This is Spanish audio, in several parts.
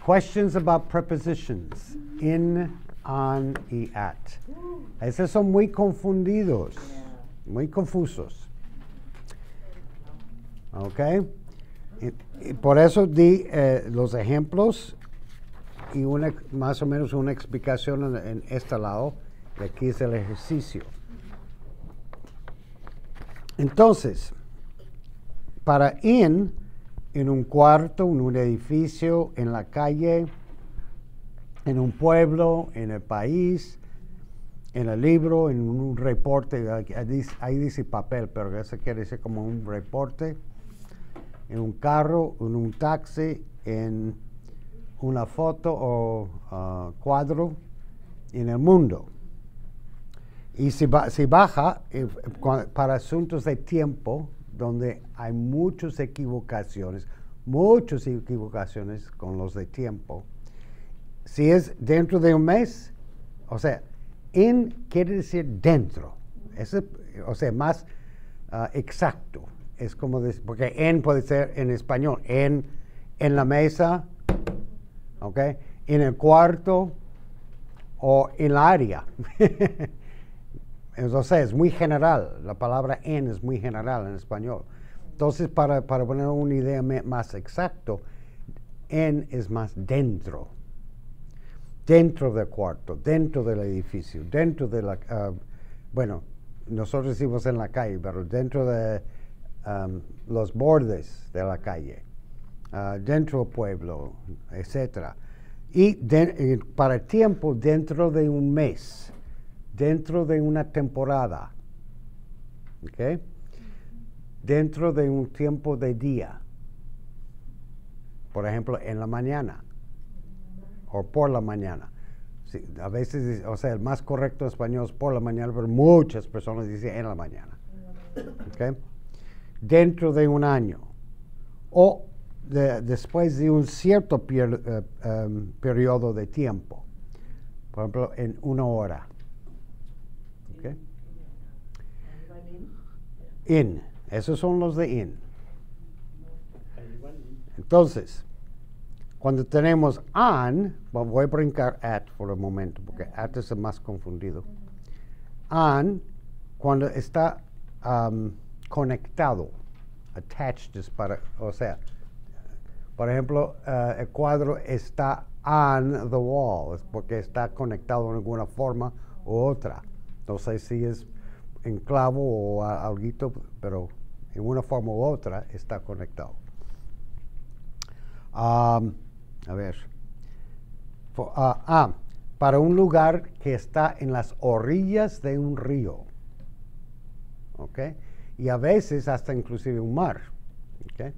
Questions about prepositions. In, on y at. Esos son muy confundidos. Muy confusos. ¿Ok? Y por eso di los ejemplos y más o menos una explicación en este lado. Y aquí es el ejercicio. Entonces, para en un cuarto, en un edificio, en la calle, en un pueblo, en el país, en el libro, en un reporte, ahí dice papel, pero eso quiere decir como un reporte, en un carro, en un taxi, en una foto o cuadro, en el mundo. Y si baja para asuntos de tiempo, donde hay muchas equivocaciones con los de tiempo. Si es dentro de un mes, o sea, en quiere decir dentro. O sea, más exacto. Es como decir, porque en puede ser en español, en la mesa, ¿ok? En el cuarto o en la área. Entonces, es muy general. La palabra en es muy general en español. Entonces, para poner una idea más exacto, en es más dentro. Dentro del cuarto, dentro del edificio, dentro de la... bueno, nosotros decimos en la calle, pero dentro de los bordes de la calle, dentro del pueblo, etc. Y para el tiempo, dentro de un mes, dentro de una temporada, ¿ok? Dentro de un tiempo de día, por ejemplo, en la mañana o por la mañana. Sí, a veces, o sea, el más correcto en español es por la mañana, pero muchas personas dicen en la mañana. ¿Okay? Dentro de un año o después de un cierto periodo de tiempo, por ejemplo, en una hora. ¿Okay? In, esos son los de in. Entonces, cuando tenemos on, voy a brincar at por un momento, porque at es el más confundido. On, cuando está conectado, attached es para, o sea, por ejemplo, el cuadro está on the wall, es porque está conectado de alguna forma u otra. No sé si es en clavo o algo, pero en una forma u otra está conectado. A ver. Para un lugar que está en las orillas de un río. ¿Ok? Y a veces hasta inclusive un mar. ¿Ok?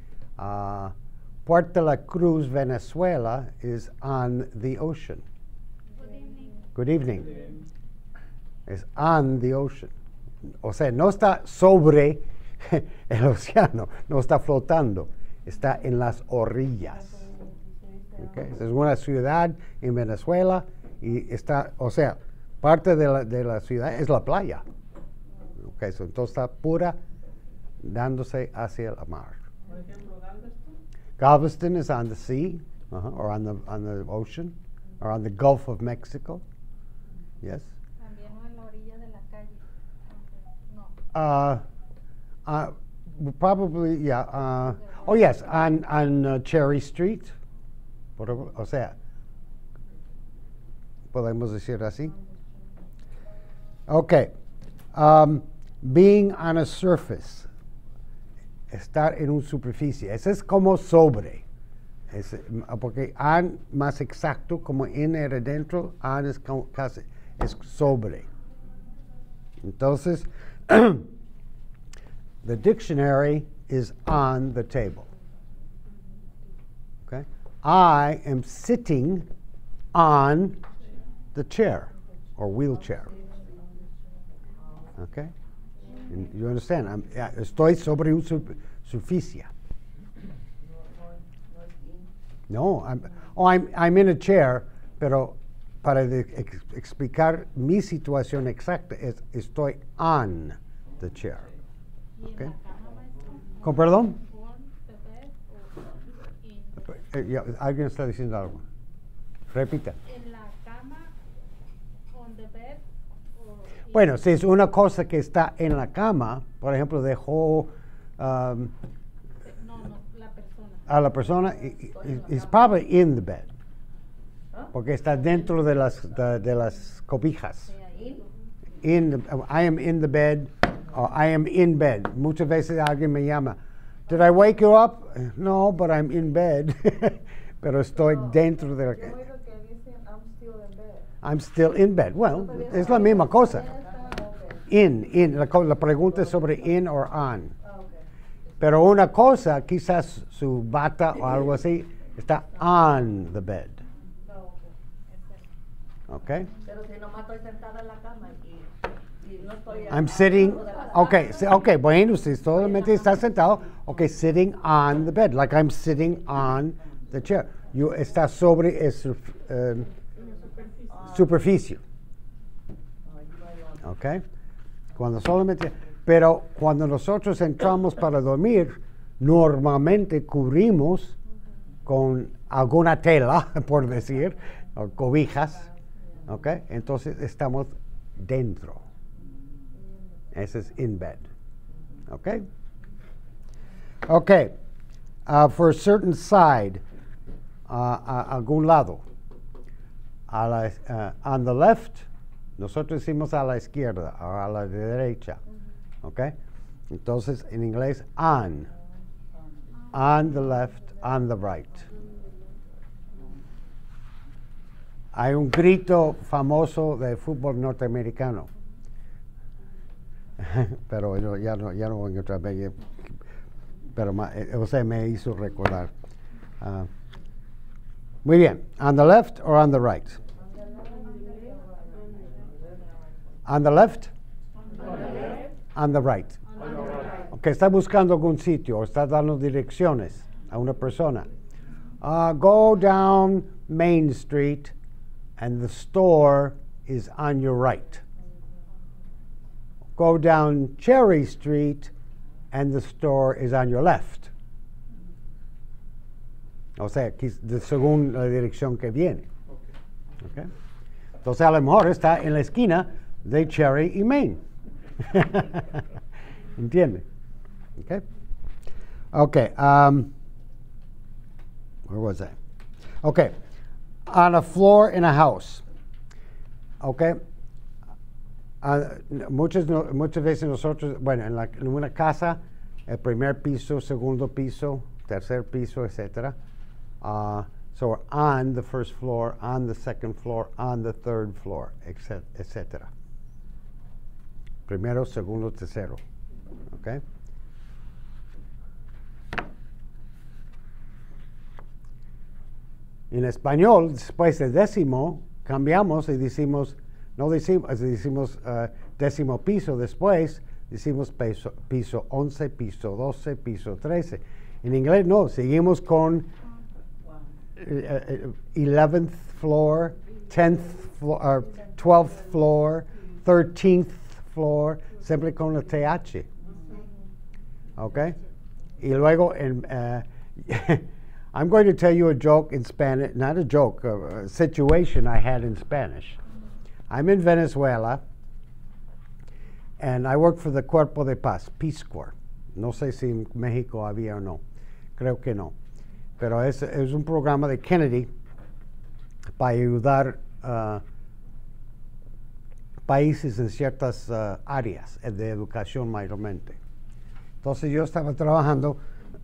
Puerto La Cruz, Venezuela, is on the ocean. Good evening. Good evening. Es on the ocean. O sea, no está sobre el océano, no está flotando, está en las orillas. Okay. Es una ciudad en Venezuela y está, o sea, parte de la ciudad es la playa. Okay, so entonces está pura dándose hacia el mar. Por ejemplo, Galveston. Galveston is on the sea, or on the ocean, or on the Gulf of Mexico. Yes. También o en la orilla de la calle. No. Probably, yeah. Oh yes, on Cherry Street. O sea, podemos decir así. Okay. Being on a surface. Estar en una superficie. Ese es como sobre. Porque on más exacto, como en era dentro, on es casi es sobre. Entonces, the dictionary is on the table. Okay? I am sitting on the chair or wheelchair. Okay? And you understand? Estoy sobre una superficie. No, I'm in a chair, pero para explicar mi situación exacta estoy on the chair. ¿Y Okay? en la cama, maestro? ¿Con perdón? ¿On the bed o in? alguien está diciendo algo. Repita. En la cama, on the bed. Bueno, si es una cosa que está en la cama, por ejemplo, dejó No, la persona. a la persona, it's probably in the bed. Porque está dentro de las cobijas. I am in the bed, or I am in bed. Muchas veces alguien me llama, did I wake you up? No, but I'm in bed. Pero estoy dentro de la cama. I'm still in bed. Well, es la misma cosa. La pregunta es sobre in or on. Pero una cosa, quizás su bata o algo así, está on the bed. Okay? Pero si nomás estoy sentada en la cama y no estoy... I'm sitting, okay, bueno, si solamente está sentado, okay, sitting on the bed, like I'm sitting on the chair. Está sobre superficie. Okay? Pero cuando nosotros entramos para dormir, normalmente cubrimos con alguna tela, por decir, o cobijas. Okay? Entonces estamos dentro. Ese es in bed. Okay? Okay. For a certain side, algún lado. On the left, nosotros decimos a la izquierda o a la derecha. Okay? Entonces en inglés, on the left, on the right. Hay un grito famoso de fútbol norteamericano, pero ya no voy a otra vez, pero me hizo recordar. Muy bien, on the left or on the right? On the left? On the right. Okay, está buscando algún sitio o está dando direcciones a una persona. Go down Main Street and the store is on your right. Go down Cherry Street and the store is on your left. O sea, según la dirección que viene. Okay. Entonces a lo mejor está en la esquina de Cherry y Main. ¿Entiende? Okay. Okay. Where was I? Okay. On a floor in a house. Okay. Muchas veces nosotros, bueno, en una casa, el primer piso, segundo piso, tercer piso, etc. So we're on the first floor, on the second floor, on the third floor, etc. Primero, segundo, tercero. Okay. En español, después de décimo, cambiamos y decimos décimo piso después, decimos piso 11, piso 12, piso 13. En inglés no, seguimos con 11th floor, 10th floor, 12th floor, 13th floor, siempre con la TH. ¿Ok? Y luego I'm going to tell you a joke in Spanish, not a joke, a situation I had in Spanish. I'm in Venezuela, and I work for the Cuerpo de Paz, Peace Corps. No sé si en México había o no, creo que no. Pero es un programa de Kennedy para ayudar países en ciertas áreas de educación mayormente. Entonces yo estaba trabajando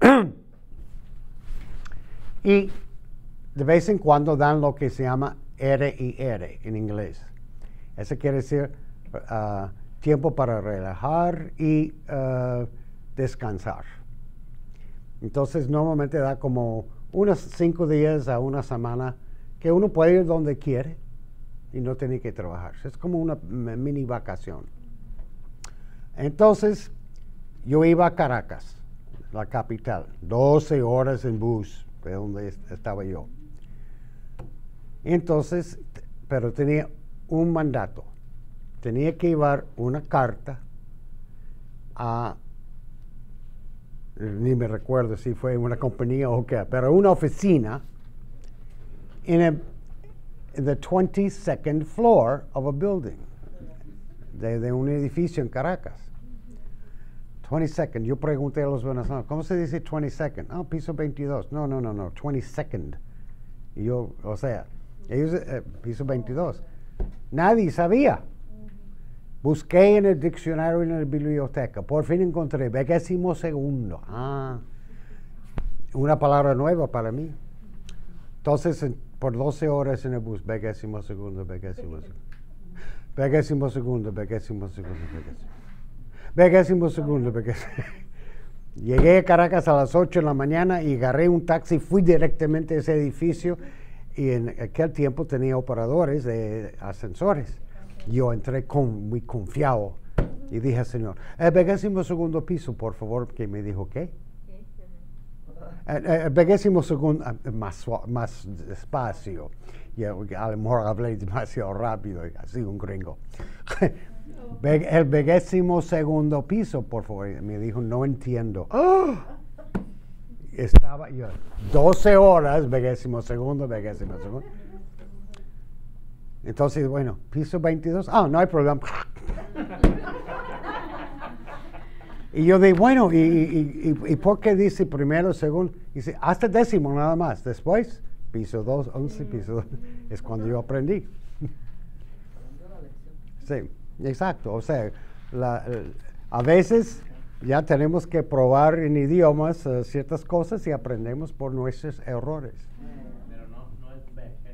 y de vez en cuando dan lo que se llama R&R en inglés. Eso quiere decir tiempo para relajar y descansar. Entonces normalmente da como unos 5 días a una semana que uno puede ir donde quiere y no tiene que trabajar. Es como una mini vacación. Entonces yo iba a Caracas, la capital, 12 horas en bus de donde estaba yo. Entonces, pero tenía un mandato. Tenía que llevar una carta a ni me recuerdo si fue una compañía o qué, pero una oficina in the 22nd floor of a building, de un edificio en Caracas. 22nd. Yo pregunté a los venezolanos, ¿cómo se dice 22nd? Oh, piso 22. No, 22nd. Y yo, o sea, ellos, piso 22. Nadie sabía. Busqué en el diccionario y en la biblioteca. Por fin encontré 22º. Ah, una palabra nueva para mí. Entonces, por 12 horas en el bus, 22º, 22º. 22º, 22º. Llegué a Caracas a las 8 de la mañana y agarré un taxi, fui directamente a ese edificio y en aquel tiempo tenía operadores de ascensores. Yo entré muy confiado y dije al señor, el 22º piso, por favor, que me dijo, ¿qué? El 22º, más despacio. Y a lo mejor hablé demasiado rápido, así un gringo. El 22º piso, por favor. Me dijo, no entiendo. ¡Oh! Estaba yo 12 horas, 22º. Entonces, bueno, piso 22. Ah, no hay problema. Y yo dije, bueno, ¿y por qué dice primero, segundo? Dice, hasta décimo nada más. Después, piso 2, 11, piso 2. Es cuando yo aprendí. Sí, exacto. O sea, a veces ya tenemos que probar en idiomas ciertas cosas y aprendemos por nuestros errores. Pero no es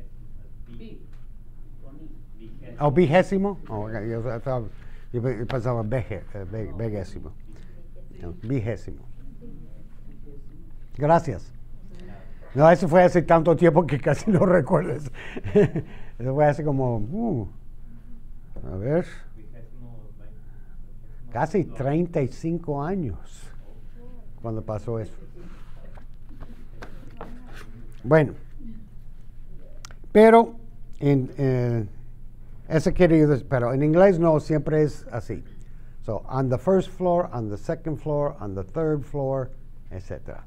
vigésimo. ¿O vigésimo? Oh, yo pensaba vigésimo. No, vigésimo. Gracias. No, eso fue hace tanto tiempo que casi no recuerdas. Eso fue hace como, a ver, casi 35 años cuando pasó eso. Bueno, pero eso quiere decir, pero en inglés no siempre es así. So, on the first floor, on the second floor, on the third floor, etc.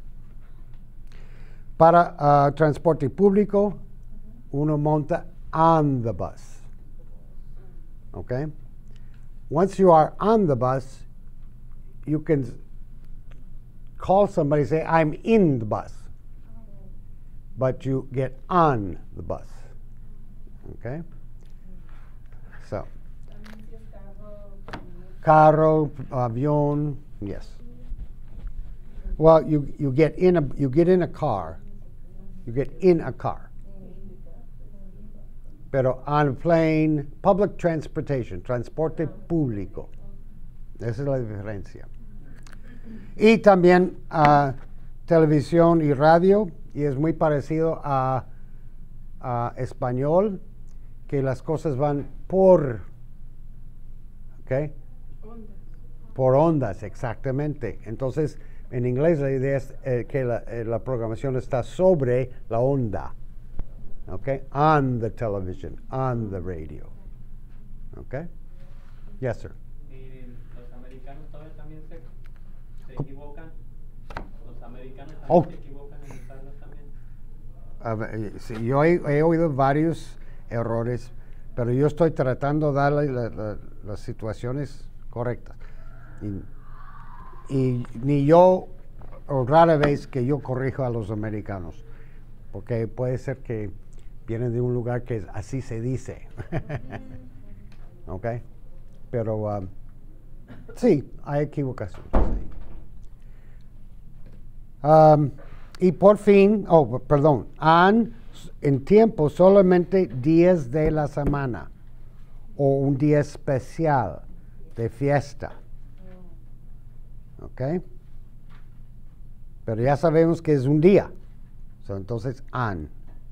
Para transporte público, uno monta on the bus. Okay? Once you are on the bus, you can call somebody and say, I'm in the bus. But you get on the bus. Okay? So, carro, avión, yes. Well, you get in a car. You get in a car. Pero on a plane, public transportation, transporte público. Esa es la diferencia. Y también televisión y radio, y es muy parecido a español, que las cosas van por, ¿ok? Por ondas, exactamente. Entonces, en inglés la idea es que la programación está sobre la onda. Okay? On the television, on the radio. Okay? Yes, sir. ¿Y los americanos todavía también se equivocan? ¿Los americanos también se equivocan en usarlas también? Sí, yo he oído varios errores, pero yo estoy tratando de darle las situaciones correctas. Y ni yo, o rara vez que yo corrijo a los americanos, porque puede ser que vienen de un lugar que así se dice. ¿Ok? Pero sí, hay equivocaciones. Sí. Y por fin, perdón, en tiempo solamente días de la semana o un día especial de fiesta. ¿Ok? Pero ya sabemos que es un día. Entonces, an.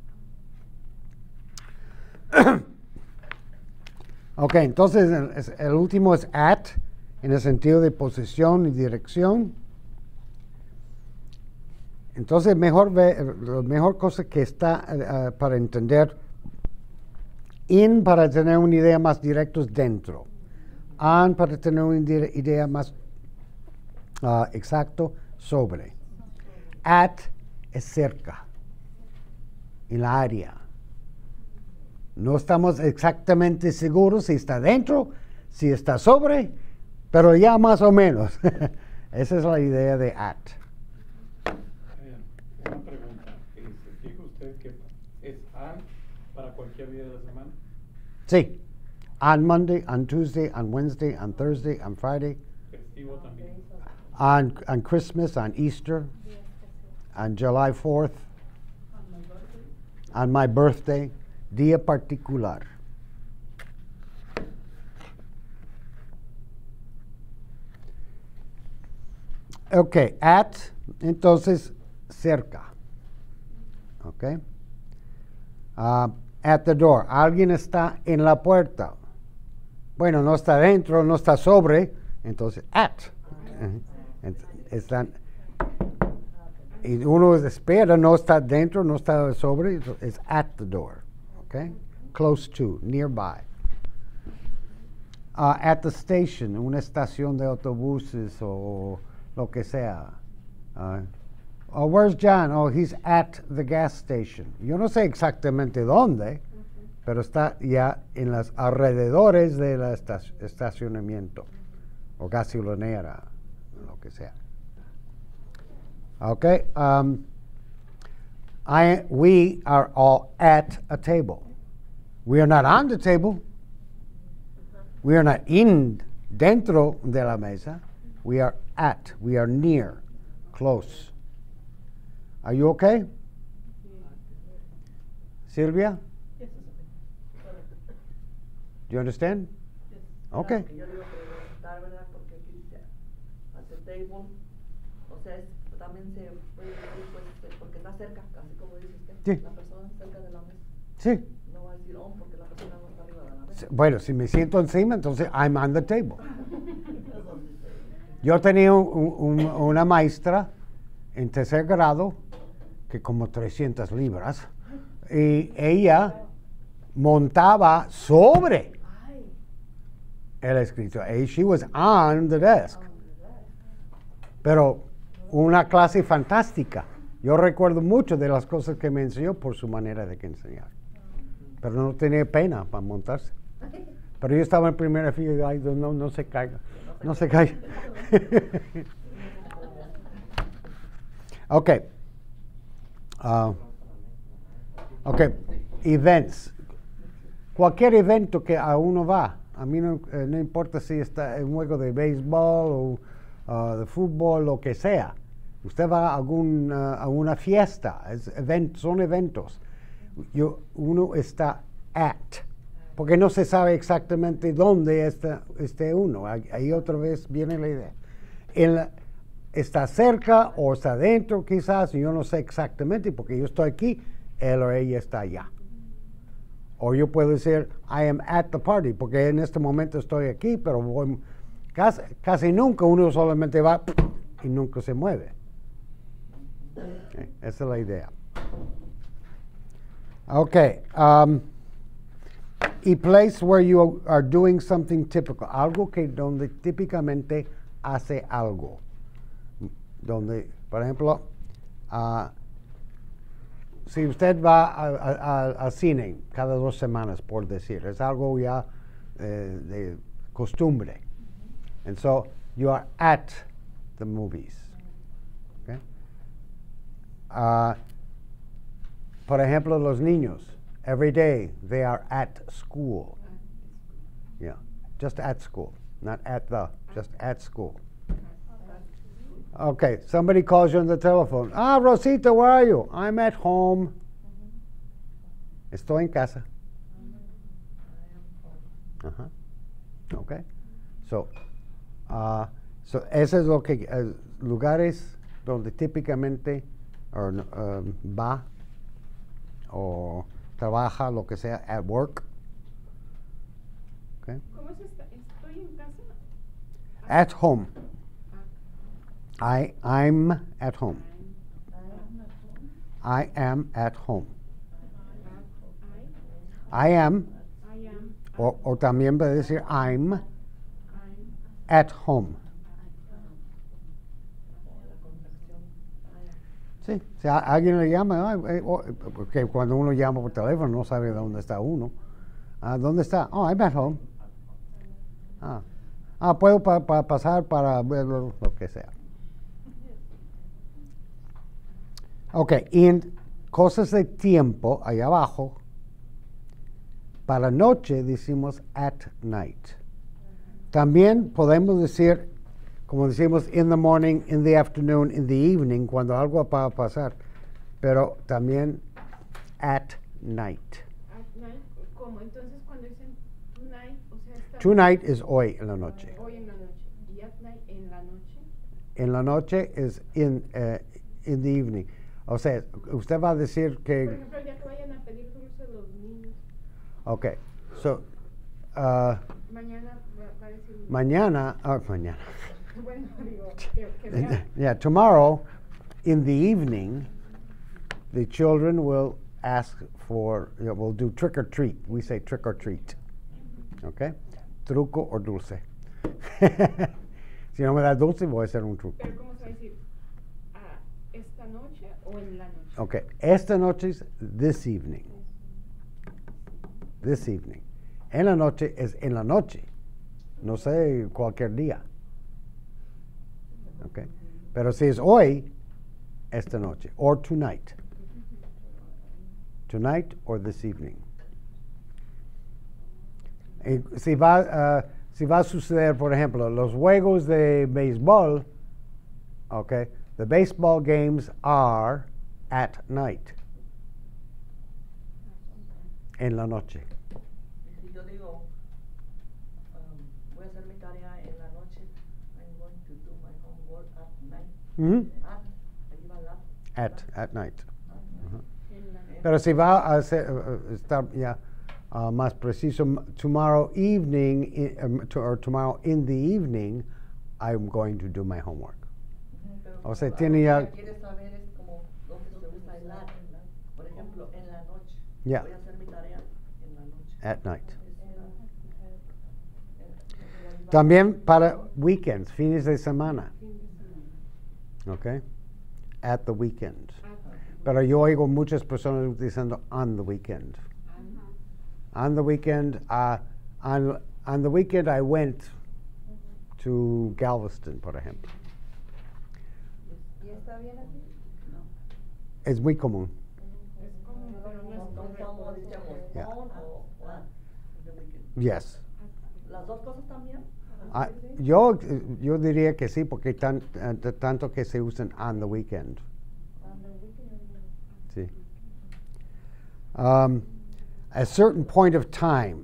Ok, entonces el último es at, en el sentido de posición y dirección. Entonces, la mejor cosa que está para entender, in para tener una idea más directa es dentro. An para tener una idea más exacto, sobre. At es cerca, en la área. No estamos exactamente seguros si está dentro, si está sobre, pero ya más o menos. Esa es la idea de at. Una pregunta. ¿Se fija usted que es on para cualquier día de la semana? Sí. On Monday, on Tuesday, on Wednesday, on Thursday, on Friday, Festivo también. on Christmas, on Easter, on July 4th, on my birthday, día particular. Ok, at, entonces, cerca. Ok. At the door. Alguien está en la puerta. Bueno, no está dentro, no está sobre, entonces, at. Están, y uno espera, no está dentro, no está sobre, es at the door. Ok. Close to, nearby. At the station, una estación de autobuses o lo que sea. Oh, where's John? Oh, he's at the gas station. Yo no sé exactamente dónde, pero está ya en los alrededores del estacionamiento o gasolinera, lo que sea. Okay. We are all at a table. We are not on the table. We are not in dentro de la mesa. We are at. We are near, close. Are you okay? Sylvia? Yes. Do you understand? Okay. Yo le iba a preguntar, ¿verdad? Porque aquí dice at the table, o sea, también se puede decir, pues, porque está cerca, así como dice usted, Sí. la persona cerca de la mesa. Sí. No va a decir on porque la persona no está arriba de la mesa. Bueno, si me siento encima, entonces I'm on the table. Yo tenía una maestra en tercer grado que como 300 libras y ella montaba sobre el escritorio. She was on the desk. Pero una clase fantástica. Yo recuerdo mucho de las cosas que me enseñó por su manera de enseñar. Pero no tenía pena para montarse. Pero yo estaba en primera fila y ay, no se caiga. No se caiga. Ok. Ok. Events. Cualquier evento que a uno va. A mí no importa si está en un juego de béisbol o de fútbol, lo que sea. Usted va a una fiesta. Son eventos. Uno está at. Porque no se sabe exactamente dónde esté uno. Ahí otra vez viene la idea. Está cerca o está dentro quizás, yo no sé exactamente porque yo estoy aquí, él o ella está allá. O yo puedo decir, I am at the party, porque en este momento estoy aquí, pero casi nunca uno solamente va y nunca se mueve. Esa es la idea. Ok. Y place where you are doing something typical, algo que donde típicamente hace algo. Donde, por ejemplo, si usted va al cine cada 2 semanas, por decir, es algo ya de costumbre. And so you are at the movies. Okay? Por ejemplo, los niños. Every day they are at school. Yeah, just at school, not at just at school. Okay, somebody calls you on the telephone. Ah, Rosita, where are you? I'm at home. Estoy en casa. Okay. So ese es lo que lugares donde típicamente va o trabaja, lo que sea, at work. Okay. ¿Cómo es esta? ¿Estoy en casa? At home. I'm at home. I am at home. I am. O también puede decir I'm at home. Sí, si alguien le llama, porque cuando uno llama por teléfono no sabe dónde está uno. ¿Dónde está? Oh, I'm at home. Puedo pasar para ver lo que sea. Ok, y en cosas de tiempo, ahí abajo, para noche decimos at night. También podemos decir, como decimos, in the morning, in the afternoon, in the evening, cuando algo va a pasar, pero también at night. At night, ¿cómo? Entonces, cuando dicen tonight, o sea, está... Tonight es hoy en la noche. Hoy en la noche. ¿Y at night en la noche? En la noche es in the evening. O sea, usted va a decir Por que... ejemplo, el día que vayan a pedir dulces los niños, Ok, so, mañana va a decir... mañana. Bueno, digo, que vean. Yeah, tomorrow, in the evening, the children will ask for, we'll do trick or treat. We say trick or treat. Okay? Truco o dulce. Si no me das dulce, voy a hacer un truco. Pero ¿cómo se va a decir? ¿Esta noche o en la noche? Okay, esta noche es this evening. This evening. En la noche es en la noche. No sé, cualquier día. Okay. Pero si es hoy, esta noche. Or tonight. Tonight or this evening. Y si va a suceder, por ejemplo, los juegos de béisbol, okay, the baseball games are at night. En la noche. Y si yo digo, voy a hacer mi tarea en la noche, I'm going to do my homework at night. Ahí va la. At night. En la noche. Pero si va a estar ya más preciso, tomorrow evening, or tomorrow in the evening, I'm going to do my homework. Pero O sea, lo tiene que ya- ella quiere saber es como dónde se usa el at. Por ejemplo, en la noche. Yeah. Voy a hacer mi tarea en la noche. At night. Es También para weekends, fines de semana. Fin de semana. Okay? At the weekend. Ah, Pero yo oigo muchas personas utilizando on the weekend. On the weekend, on the weekend I went to Galveston, por ejemplo. ¿Y está bien así? No. Es muy común. es como, pero no es ¿Cómo decíamos? Yeah. On o at the weekend. Yes. ¿Las dos cosas también? Yo diría que sí, porque tanto que se usan on the weekend. Sí. A certain point of time,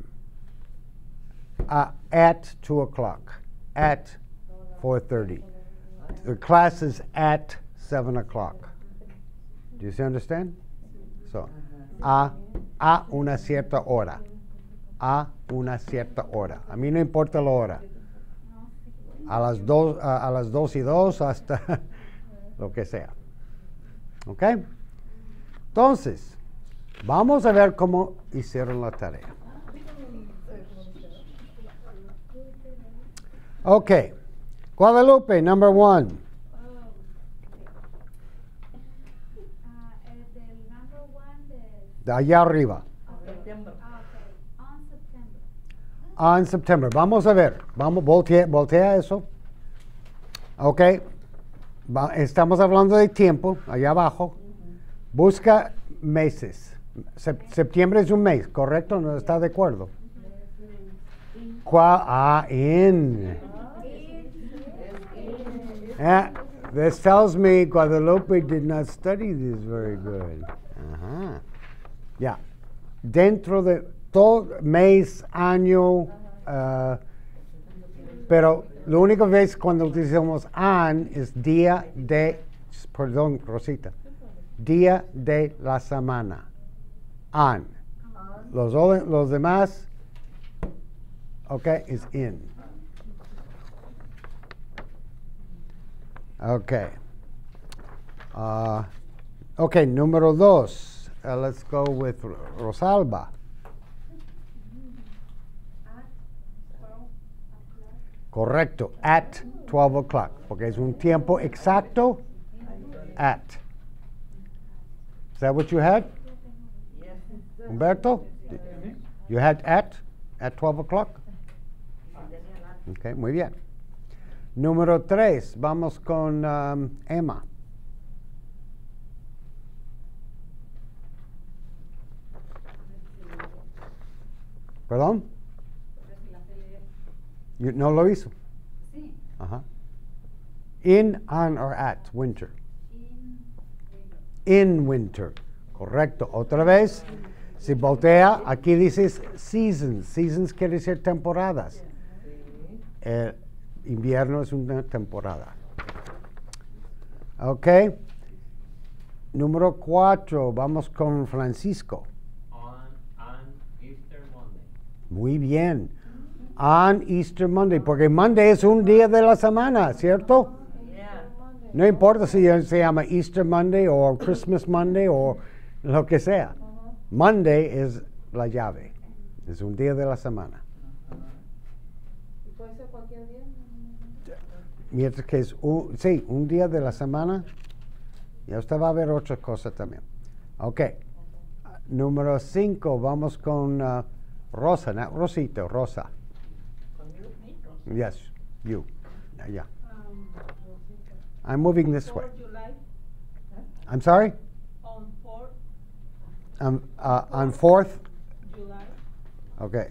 at 2 o'clock, at 4:30. The class is at 7 o'clock. Do you understand? So, a una cierta hora. A una cierta hora. A mí no importa la hora. A las 2:02 hasta lo que sea. ¿Ok? Entonces, vamos a ver cómo hicieron la tarea. Ok. Guadalupe, number 1. Del number one De allá arriba. Septiembre. on September. On September. Vamos a ver. Vamos, voltea eso. Ok. Estamos hablando de tiempo, allá abajo. Busca meses. Septiembre es un mes, ¿correcto? ¿No está de acuerdo? In. This tells me Guadalupe did not study this very good. Ajá. Ya. Dentro de todo mes, año, pero lo único que es cuando utilizamos an es día de, perdón, Rosita, día de la semana. An. Los demás, ok, es in. Ok. Ok, número 2. Let's go with Rosalba. Correcto, at 12 o'clock, porque es un tiempo exacto. At. Is that what you had, Yes. Humberto? You had at 12 o'clock? Sí, tenía la- Ok, muy bien. Número 3, vamos con Emma. ¿Perdón? No lo hizo. Sí. Ajá. In, on, or at winter. In winter. In winter. Correcto. Otra vez, si voltea, aquí dices seasons. Seasons quiere decir temporadas. Sí. El invierno es una temporada. Ok. Número 4, vamos con Francisco. On Easter Monday. Muy bien. On Easter Monday, porque Monday es un día de la semana, ¿cierto? Yeah. No importa si se llama Easter Monday o Christmas Monday o lo que sea. Monday es la llave. Es un día de la semana. ¿Y puede ser cualquier día? Mientras que es un día de la semana. Y usted va a ver otras cosas también. Ok. Número 5, vamos con Rosa. Rosita, Rosa. Conmigo, sí. Yes, you. Yeah. I'm moving this way. 4 July, I'm sorry? on 4 On 4th? July, Okay.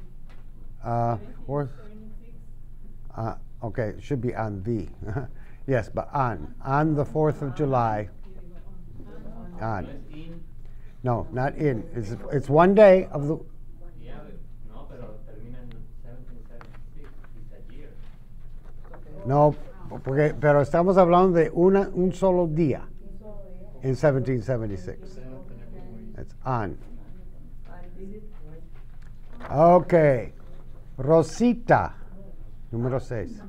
4th? 76. Okay, it should be on the. Yes, but on the 4th of July. On. No es in. No, not in. It's one day of the. Yeah, no, pero termina en 1776. It's a year. No, pero estamos hablando de un solo día en 1776. It's on. I did it right. Okay. Rosita, número 6.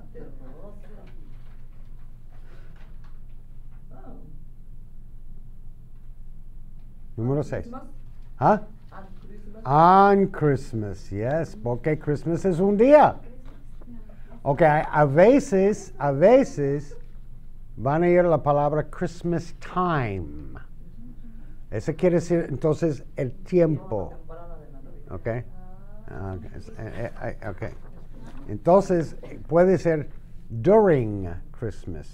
Oh. Número 6. Christmas ¿Ah? and Christmas. On Christmas, yes, porque Christmas es un día. Ok, a veces van a ir la palabra Christmas time. Eso quiere decir entonces el tiempo. Temporada de Navidad. Ok. Ok. Entonces puede ser during Christmas,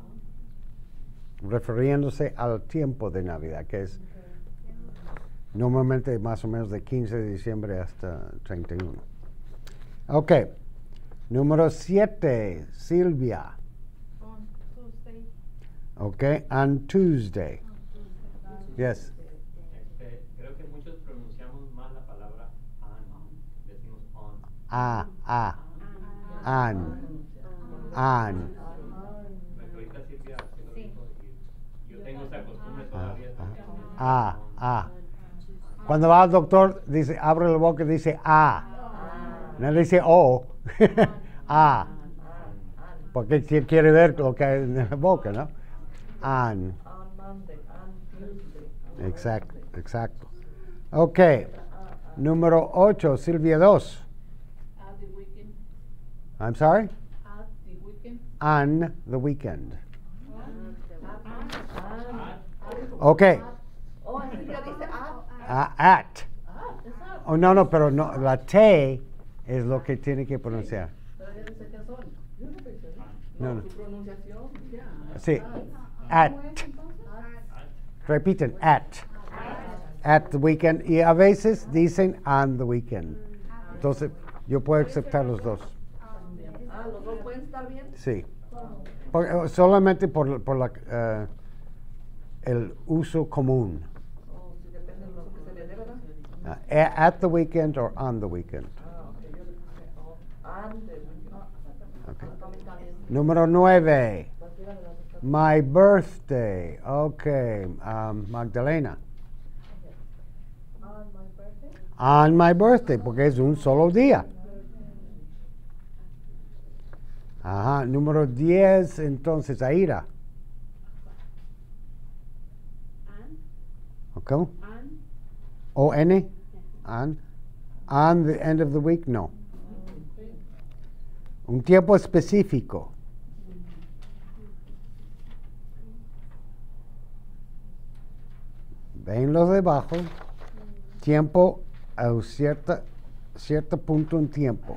refiriéndose al tiempo de Navidad, que es normalmente más o menos de 15 de diciembre hasta 31. Ok. Número 7, Silvia. On Tuesday, Ok. On Tuesday. Yes. Creo que muchos pronunciamos mal la palabra on. Decimos on. On. On. Porque ahorita Silvia sí lo dijo y yo tengo esa costumbre todavía. Cuando va al doctor, dice, abre la boca y dice no le dice o. Porque quiere ver lo que hay en la boca, ¿no? On. On Monday, on Tuesday. Exacto. Ok. Número 8, Silvia 2. at the weekend, I'm sorry? at the weekend, On the weekend. On. Ok. Oh, así que dice At. exacto. Oh, no, pero no, la T es lo que tiene que pronunciar. Pero ya dice que son. Yo no pensé. No. Su pronunciación, ya. Sí. At. Repiten, at. At the weekend. Y a veces dicen on the weekend. Entonces, yo puedo aceptar los dos. Los dos pueden estar bien. Sí. Solamente por el uso común. O si depende de lo que se le dé, ¿verdad? At the weekend or on the weekend. Ok, yo le puse on the weekend. Okay. También está bien. Número 9. Cualquiera de las dos está bien. My birthday. Okay. Magdalena. on my birthday, On my birthday, porque es un solo día. Ajá. Número 10, entonces, Aira. Okay. and O-N. On the end of the week, no. Un tiempo específico. ven los debajo, tiempo a un cierto punto en tiempo.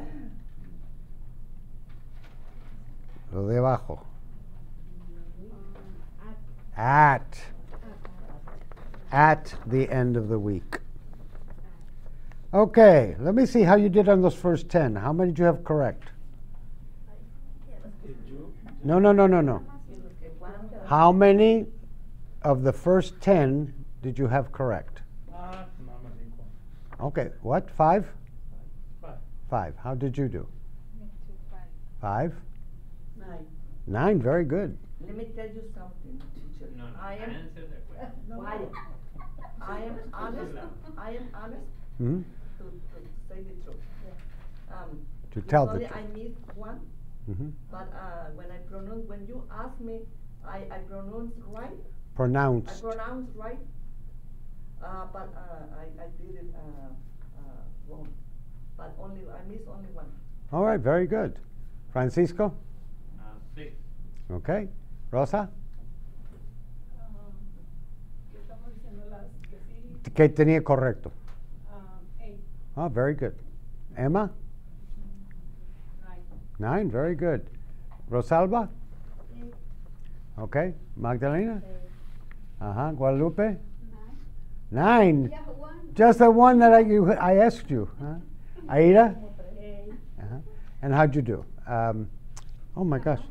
Lo debajo. At the end of the week. Okay, let me see how you did on those first 10. How many did you have correct? Did you? No. How many of the first 10 did you have correct? No me cinco. Okay, what? 5? Five. 5. How did you do? 5? 9. 9, very good. Let me tell you something, teacher. No, no, I am answer the question. quiet. I am honest Hmm? to say the truth. To tell the usually truth. I miss one, Hmm. but when you ask me, I pronounce right. I Pronounced. pronounce right, but I did it wrong. But I miss only one. All right, very good. Francisco? 6. Okay. Rosa? ¿Qué estamos diciendo las que sí? ¿Qué tenía correcto? 8. Oh, very good. Emma? 9, very good. Rosalba? Okay. Magdalena? Uh-huh. Guadalupe? 9. Just the one that I asked you. Huh? Aida? Uh-huh. And how'd you do? Oh my gosh.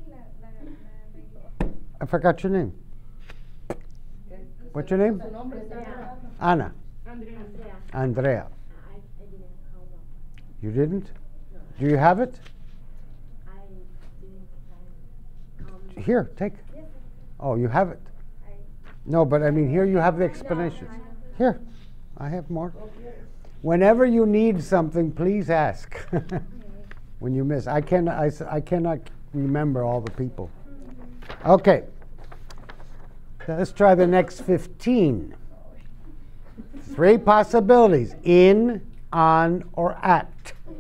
I forgot your name. What's your name? Su nombre es Ana. Andrea. Andrea. I didn't count. You didn't? Do you have it? I didn't count. Here, take. Yes, Oh, you have it. I No, but I mean, here you have the explanations. Here, I have more. Whenever you need something, please ask. When you miss, I cannot remember all the people. Okay, let's try the next 15. 3 possibilities: in, on, or at.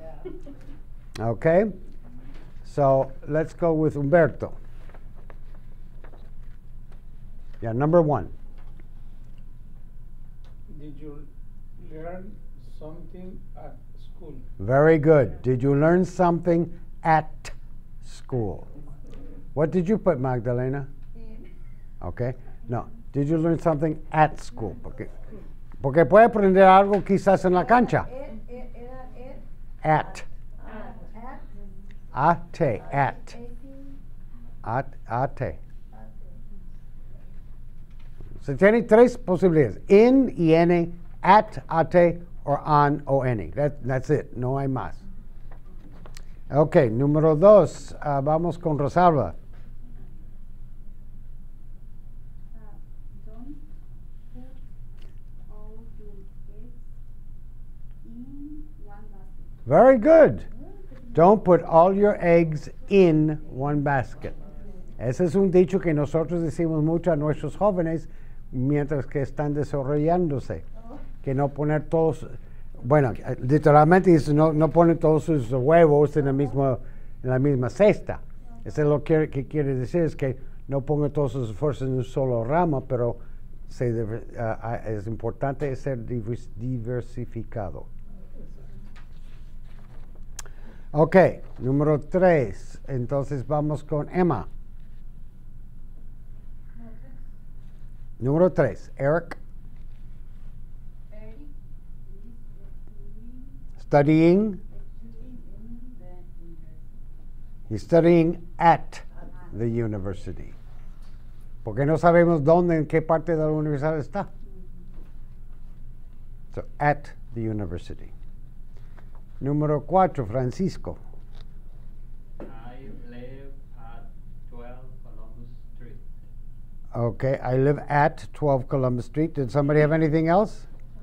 Okay, so let's go with Humberto. Yeah, number 1. Did you learn something at school? Very good. Did you learn something at school? What did you put, Magdalena? Okay. No. Did you learn something at school? Porque puede aprender algo quizás en la cancha. At. Ate. At. Ate. So tiene 3 posibilidades. In y N, at, ate, or on o N. That's it. No hay más. Ok, número 2. Vamos con Rosalba. don't put all your eggs in one basket. Very good. Don't put all your eggs in one basket. Ese es un dicho que nosotros decimos mucho a nuestros jóvenes mientras que están desarrollándose. Que no poner todos, bueno, literalmente dice no poner todos sus huevos en la misma cesta. Eso es lo que quiere decir, es que no ponga todos sus esfuerzos en un solo ramo, pero es importante ser diversificado. Ok, número 3. Entonces vamos con Emma. Número 3. Eric. Eric is Studying. in the university. He's studying at the university. Porque no sabemos dónde, en qué parte de la universidad está. So, at the university. Número 4, Francisco. I live at 12 Columbus Street. Okay, I live at 12 Columbus Street. Did somebody have anything else?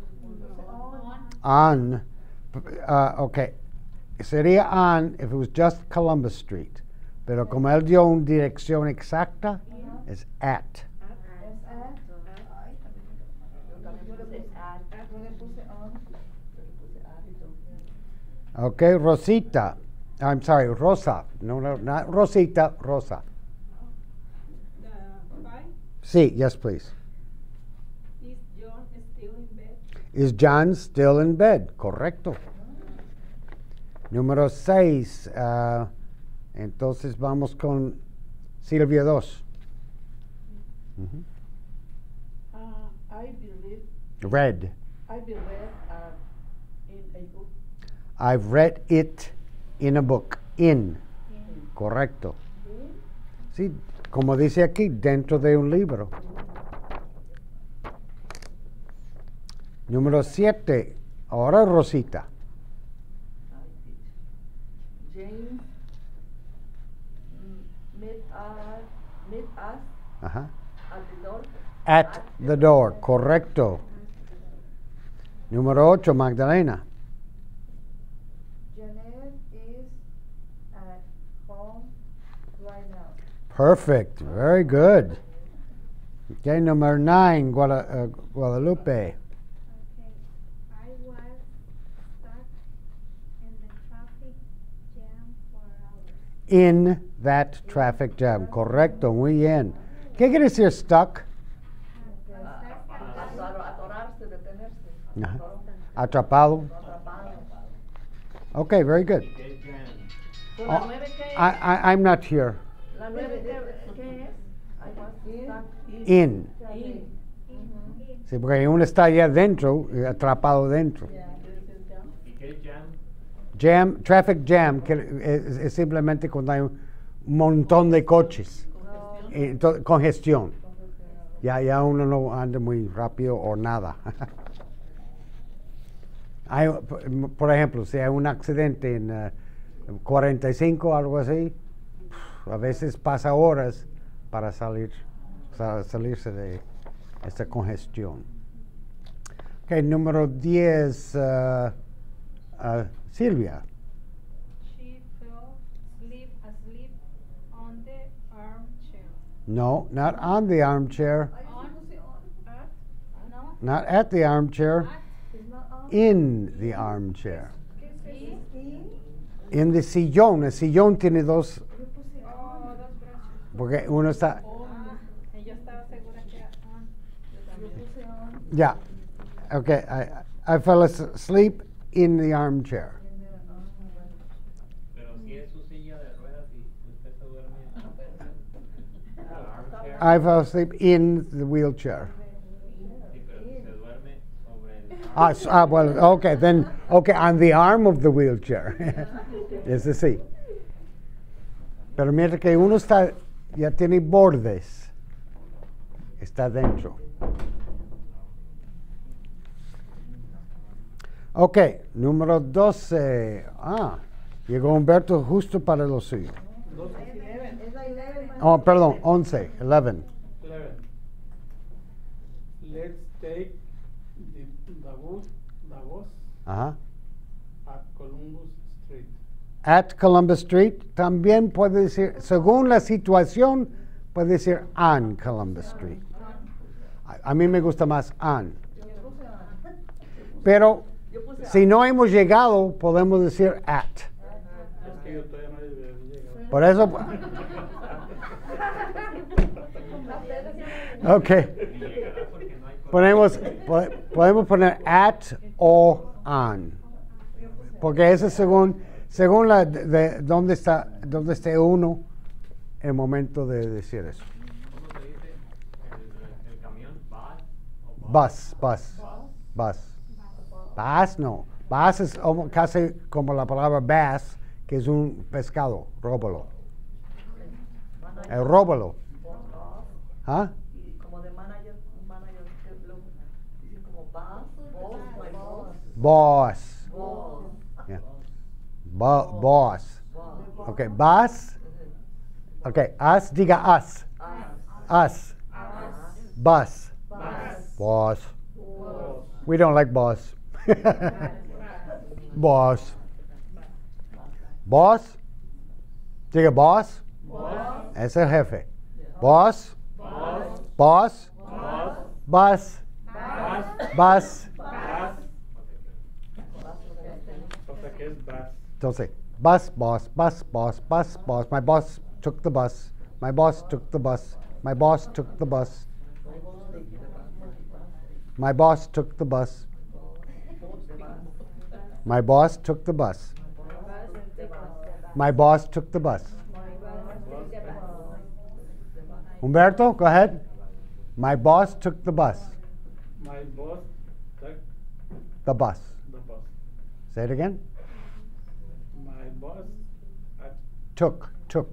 On. Okay. Sería on if it was just Columbus Street. Pero como él dio una dirección exacta, es at. Okay, Rosita. I'm sorry, Rosa. No, not Rosita, Rosa. The 5 Sí, yes, please. is your Is John still in bed? Correcto. Número 6. Entonces vamos con Silvia 2. I believe Read. I believe in a book. I've read it in a book. In. Correcto. Sí, como dice aquí, dentro de un libro. Número 7. Ahora Rosita. James meet us Ajá. at the door. At the door. Correcto. Número 8. Magdalena. Janet is at home right now. Perfect. Very good. Okay, number 9. Guadalupe. Okay. I was stuck in the traffic jam for hours. In that traffic jam. Correcto. Muy bien. ¿Qué quiere decir stuck? Atorarse, detenerse. Ajá. Atrapado. Atrapado. Okay, very good. ¿Qué jam? ¿Con Oh, la 9 qué es? I'm not here. ¿La 9 qué es? I was stuck In. in. Sí, porque uno está allá dentro, atrapado dentro. ¿Y qué jam? Jam, traffic jam, que es simplemente cuando hay un montón de coches. Congestión. Ya uno no anda muy rápido o nada. Por ejemplo, si hay un accidente en 45 algo así, a veces pasa horas para salirse de esta congestión. Ok, número 10, Silvia. She fell asleep on the armchair. No, not on the armchair, No. not at the armchair, in the armchair. En el sillón. El sillón tiene dos, Oh, dos brazos. porque uno está, Yo estaba segura que era on. yeah, okay, I fell asleep in the armchair. Pero si es su silla de ruedas y usted se duerme en la armchair. I fell asleep in the wheelchair. Sí, pero si se duerme sobre el Well, okay, on the arm of the wheelchair. Ese sí. Pero mientras que uno ya tiene bordes, está dentro. Ok, número 12. Llegó Humberto justo para lo suyo. Oh, perdón, 11, 11. 11. Let's take the bus Ajá. at Columbus Street. At Columbus Street, también puede decir, según la situación, puede decir on Columbus Street. A mí me gusta más on. Pero si no hemos llegado, podemos decir at. Es que yo todavía no he llegado. Por eso, ok. Podemos poner at o on. Porque eso es según de dónde esté uno en el momento de decir eso. ¿Cómo se dice? El camión, Bus. Bass no. Bass es casi como la palabra bass, que es un pescado, róbalo. El róbalo. ¿Ah? Y como de manager, un manager que lo dicen como boss, my boss. Boss. Yeah. Boss. Okay, boss. Okay, us, diga us. Us. Bus. Boss. We don't like boss. Boss. Boss. Diga boss. Es el jefe. Boss. Boss. Bus. Bus. O sea que es bus. Entonces, bus. My boss took the bus. My boss took the bus. My boss took the bus. My boss took the bus. My boss took the bus. My boss took the bus. Humberto, go ahead. My boss took the bus. My boss took The bus. the bus. Say it again. My boss Took.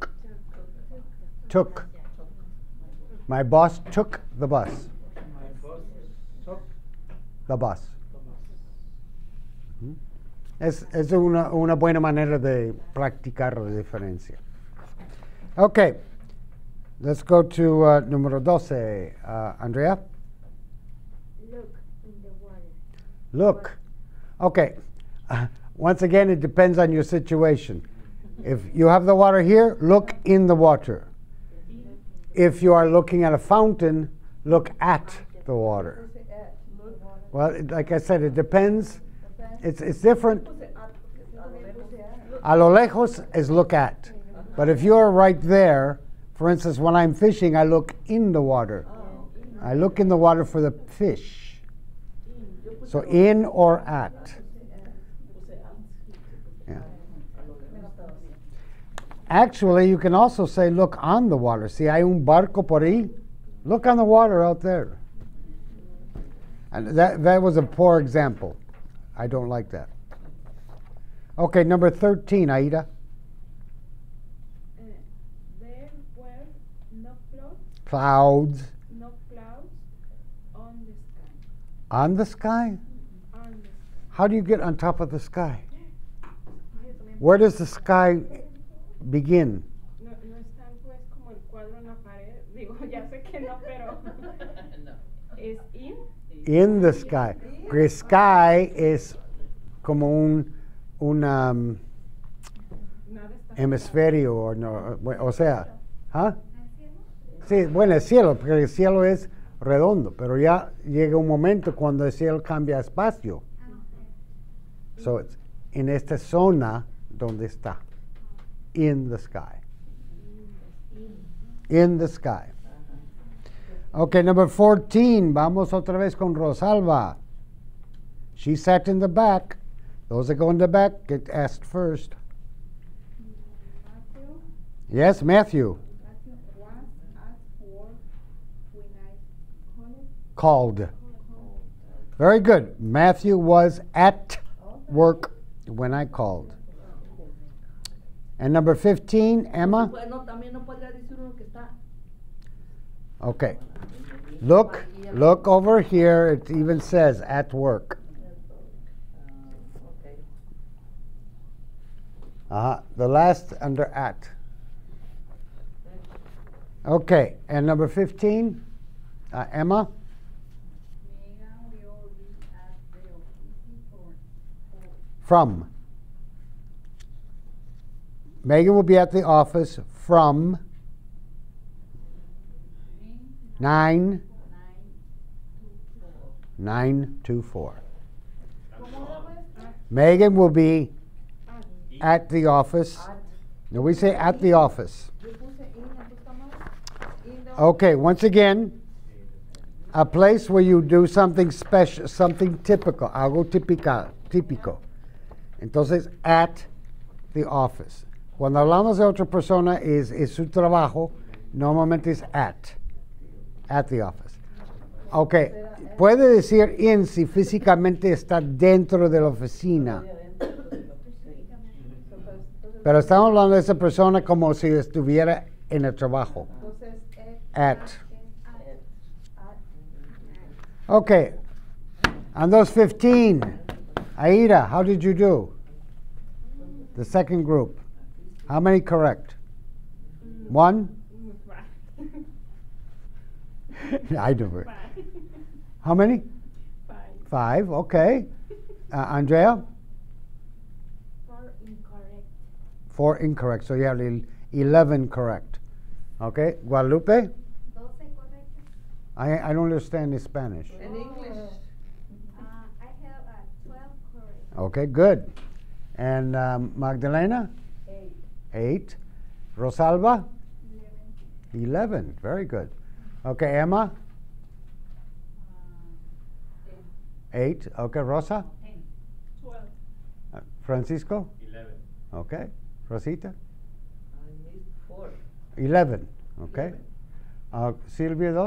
My boss took the bus. my boss took The bus. the bus. Es una buena manera de practicar la diferencia. Okay. Let's go to número 12. Andrea? Look in the water. Look. Okay. Once again, it depends on your situation. If you have the water here, look in the water. If you are looking at a fountain, look at the water. Well, like I said, it depends. It's different. A lo lejos is look at. But if you're right there, for instance, when I'm fishing, I look in the water. I look in the water for the fish. So in or at. Yeah. Actually, you can also say look on the water. Si hay un barco por ahí, look on the water out there. And that was a poor example. I don't like that. Okay, number 13, Aida. There were no clouds Clouds on the sky. on the sky? On the sky. How do you get on top of the sky? Where does the sky begin? No están pues como el cuadro en la pared. Digo, ya sé que no, pero es in. In the sky. Porque sky es como un Nada está hemisferio, o sea, ¿ah? Sí, bueno, el cielo, porque el cielo es redondo, pero ya llega un momento cuando el cielo cambia a espacio. So it's en esta zona donde está. In the sky. In the sky. Okay, number 14. Vamos otra vez con Rosalba. She sat in the back. Those that go in the back get asked first. Matthew, Yes, Matthew. Matthew was asked for when I Called. Very good. Matthew was at work when I called. And number 15, Emma. Bueno, también no podría decir uno que está. Okay. Look over here. It even says at work. Okay. The last under at. Okay. And number 15, Emma. Megan will be at the office for From. Megan will be at the office from 9 to 4. Megan will be at the office. No, we say at the office. Yo puse in, entonces está mal. In the Okay, once again, a place where you do something special, something typical, algo típico. Entonces, at the office. Cuando hablamos de otra persona, es su trabajo, normalmente es at the office. Okay, puede decir in si físicamente está dentro de la oficina. Pero estamos hablando de esa persona como si estuviera en el trabajo. entonces At. Okay. On those 15, Aida, how did you do? The second group. How many correct? One? I do it. How many? 5, okay. Andrea? 4 incorrect. 4 incorrect. So you have 11 correct. Okay. Guadalupe? 12 correctas. I don't understand the Spanish. En English. I have 12 correct. Okay, good. And Magdalena? 8. Rosalba? 11. Very good. Okay, Emma? 8. Okay, Rosa? 12. Francisco? 11. Okay. Rosita? I missed 4. 11. Okay. 11. Silvia, 2?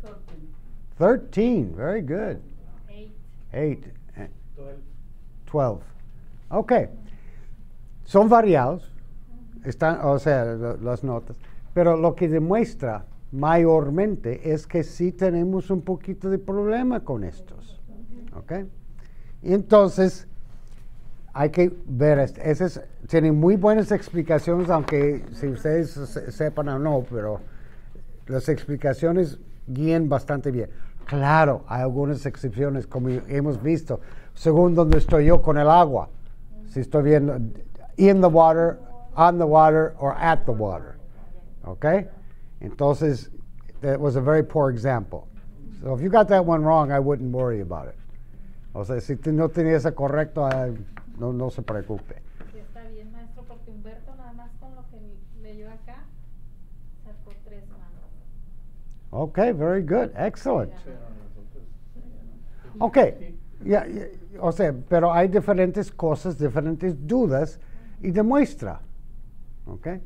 13. 13. Very good. 8. 8. 12. 12. Okay. Son variados. Están, o sea, las notas. Pero lo que demuestra mayormente es que sí tenemos un poquito de problema con estos. ¿Ok? Y entonces, hay que ver, tienen muy buenas explicaciones, aunque si ustedes sepan o no, pero las explicaciones guían bastante bien. Claro, hay algunas excepciones, como hemos visto, según donde estoy yo con el agua. Si estoy viendo in the water, on the water, or at the water. Okay? Entonces, that was a very poor example. So if you got that one wrong, I wouldn't worry about it. O sea, si no tenía ese correcto, no se preocupe. Sí, está bien, maestro, porque Humberto nada más con lo que leyó acá sacó 3 manos. Okay, very good. Excellent. Sí, no, nosotros. Okay. O sea, pero hay diferentes cosas, diferentes dudas y demuestra. Okay.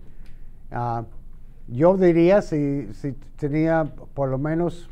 Yo diría si tenía por lo menos,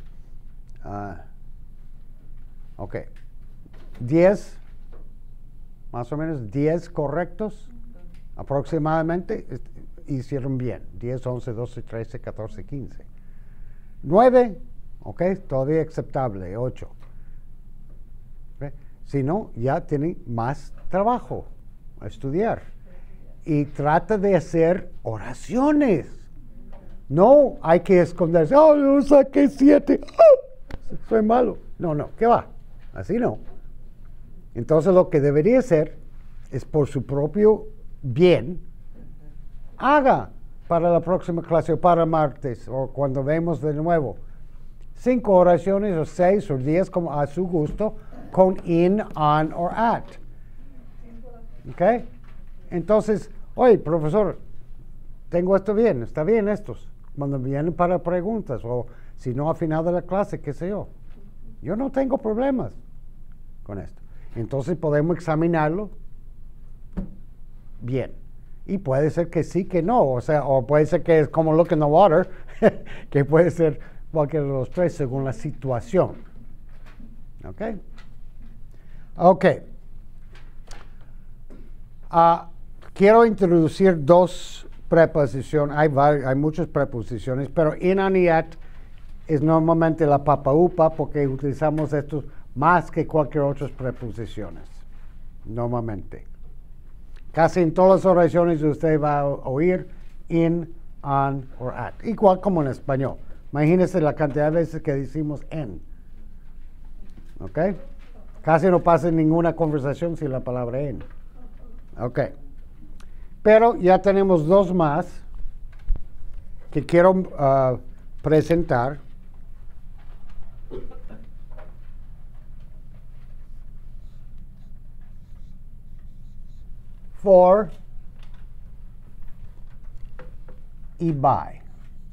okay, 10, más o menos 10 correctos aproximadamente, hicieron bien. 10, 11, 12, 13, 14, 15. 9, ok, todavía aceptable. 8. ¿Okay? Si no, ya tienen más trabajo a estudiar. Y trata de hacer oraciones. No hay que esconderse. Oh, yo saqué 7. Oh, soy malo. No, ¿qué va? Así no. Entonces lo que debería hacer es por su propio bien, haga para la próxima clase o para martes o cuando vemos de nuevo 5 oraciones o 6 o 10 como a su gusto con in, on or at. ¿Ok? Entonces, oye, profesor, tengo esto bien, está bien estos. Cuando vienen para preguntas o si no al final de la clase, qué sé yo. Yo no tengo problemas con esto. Entonces podemos examinarlo bien. Y puede ser que sí, que no. O sea, o puede ser que es como look in the water, que puede ser cualquiera de los tres según la situación. ¿Ok? Ok. Quiero introducir 2 preposiciones. Hay muchas preposiciones, pero in, on y at es normalmente la papaupa porque utilizamos estos más que cualquier otras preposiciones, normalmente. Casi en todas las oraciones usted va a oír in, on or at, igual como en español. Imagínese la cantidad de veces que decimos en. ¿Ok? Casi no pasa en ninguna conversación sin la palabra en. Ok. Pero ya tenemos 2 más que quiero presentar. For y by.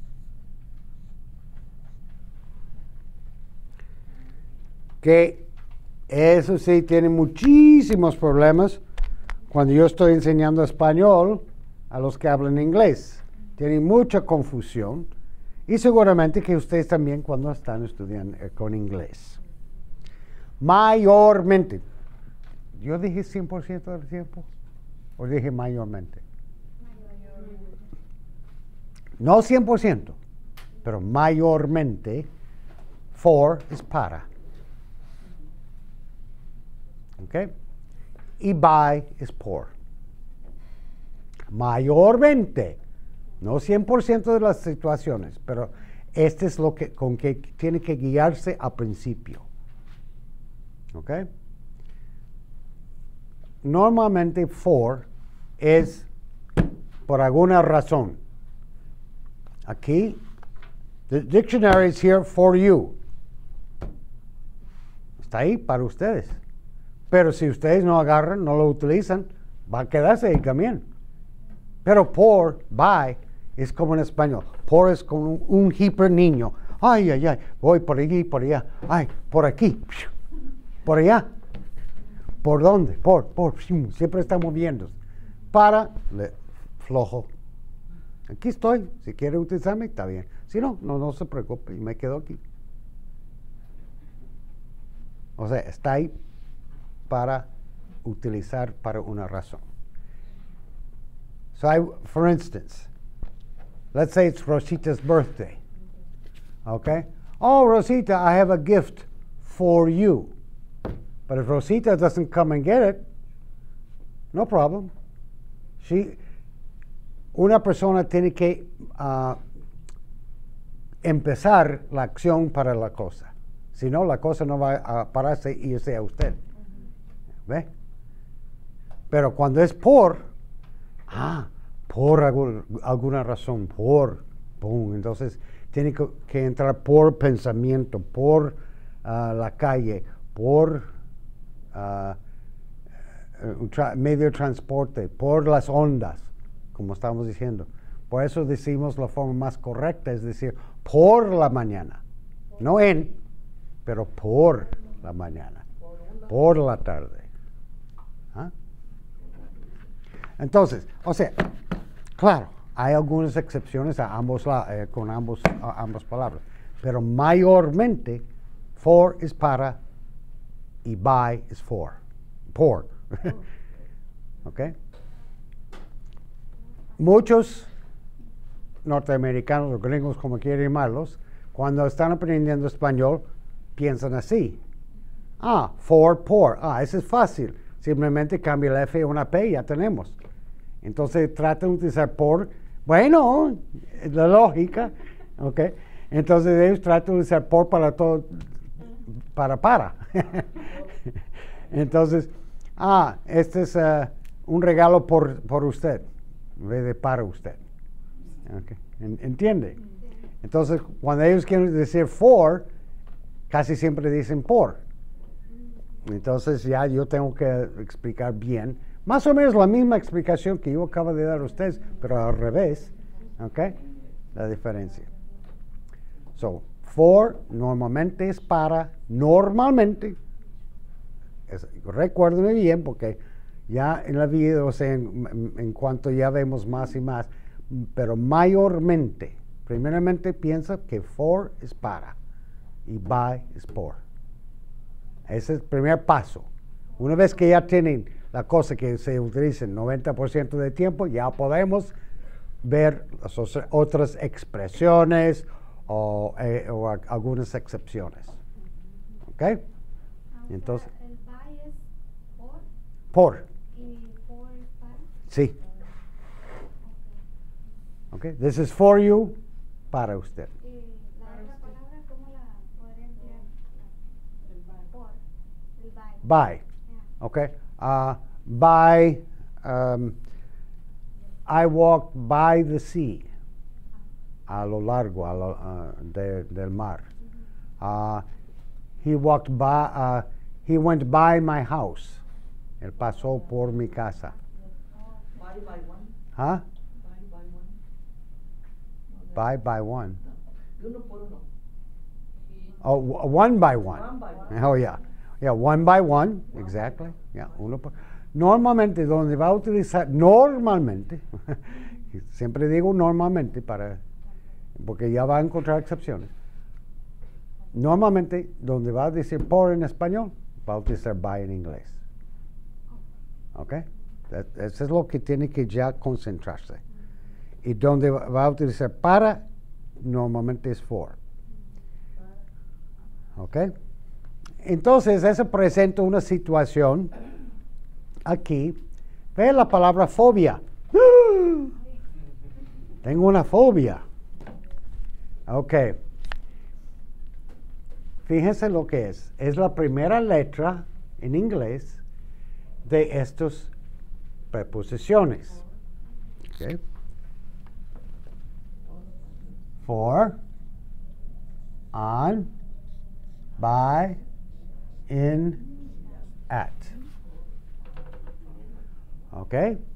Que eso sí tiene muchísimos problemas cuando yo estoy enseñando español a los que hablan inglés. Tienen mucha confusión y seguramente que ustedes también cuando están estudiando con inglés. Mayormente. ¿Yo dije 100% del tiempo? ¿O dije mayormente? No 100%, pero mayormente, for es para. ¿Ok? Y by es por. Mayormente, no 100% de las situaciones, pero este es lo que con que tiene que guiarse al principio. ¿Ok? Normalmente for es por alguna razón. Aquí, the dictionary is here for you. Está ahí para ustedes. Pero si ustedes no agarran, no lo utilizan, va a quedarse ahí también. Pero por, by, es como en español. Por es como un hiper niño. Ay, voy por allí, por allá. Ay, por aquí, por allá. ¿Por dónde? Siempre está moviéndose. Para, flojo. Aquí estoy. Si quiere utilizarme, está bien. Si no, no se preocupe. Y me quedo aquí. O sea, está ahí para utilizar para una razón. So, for instance, let's say it's Rosita's birthday. Okay? Oh, Rosita, I have a gift for you. But if Rosita doesn't come and get it, no problem. Una persona tiene que empezar la acción para la cosa. Si no, la cosa no va a pararse y irse a usted. ¿Ve? Pero cuando es por alguna razón, entonces tiene que entrar por pensamiento, por la calle, por medio de transporte, por las ondas, como estamos diciendo. Por eso decimos la forma más correcta, es decir, por la mañana, no pero por la mañana, por la tarde. ¿Ah? Entonces, o sea, claro, hay algunas excepciones a con ambas palabras, pero mayormente for es para y by es por. ¿Ok? Muchos norteamericanos o gringos, como quieren llamarlos, cuando están aprendiendo español, piensan así. Por. Eso es fácil. Simplemente cambia la F a una P y ya tenemos. Entonces tratan de utilizar por. Bueno, es la lógica. ¿Ok? Entonces ellos tratan de usar por para todo. Para. Entonces, este es un regalo por usted, en vez de para usted. Okay. ¿Entiende? Entonces, cuando ellos quieren decir for, casi siempre dicen por. Entonces ya yo tengo que explicar bien, más o menos la misma explicación que yo acabo de dar a ustedes, pero al revés. ¿Ok? La diferencia. So, for normalmente es para, normalmente, recuérdenme bien, porque ya en la vida, o sea, en cuanto ya vemos más y más, pero mayormente, primeramente piensa que for es para y by es por. Ese es el primer paso. Una vez que ya tienen la cosa que se utiliza el 90% del tiempo, ya podemos ver las otras expresiones o algunas excepciones. ¿Ok? Entonces, ¿el by es por. y for es para? Sí. Ok. This is for you, para usted. Y la otra palabra, ¿cómo la podría emplear? Por. El by. By. Okay. By, I walked by the sea. A lo largo del mar. He went by my house. Él pasó por mi casa. By one. ¿Ah? By one. By one. No. Uno por uno. Oh, one by one. One by one. Oh, yeah. Yeah, one by one, exactly. Yeah, uno por. Normalmente, donde va a utilizar, normalmente, siempre digo normalmente porque ya va a encontrar excepciones. Normalmente, donde va a decir por en español, va a utilizar by en inglés. ¿Ok? Eso es lo que tiene que ya concentrarse. Y donde va a utilizar para, normalmente es for. ¿Ok? Entonces, eso presenta una situación aquí. Ve la palabra fobia. Tengo una fobia. Ok. Fíjense lo que es. Es la primera letra en inglés de estas preposiciones. Okay. For, on, by, in, at. ¿Ok?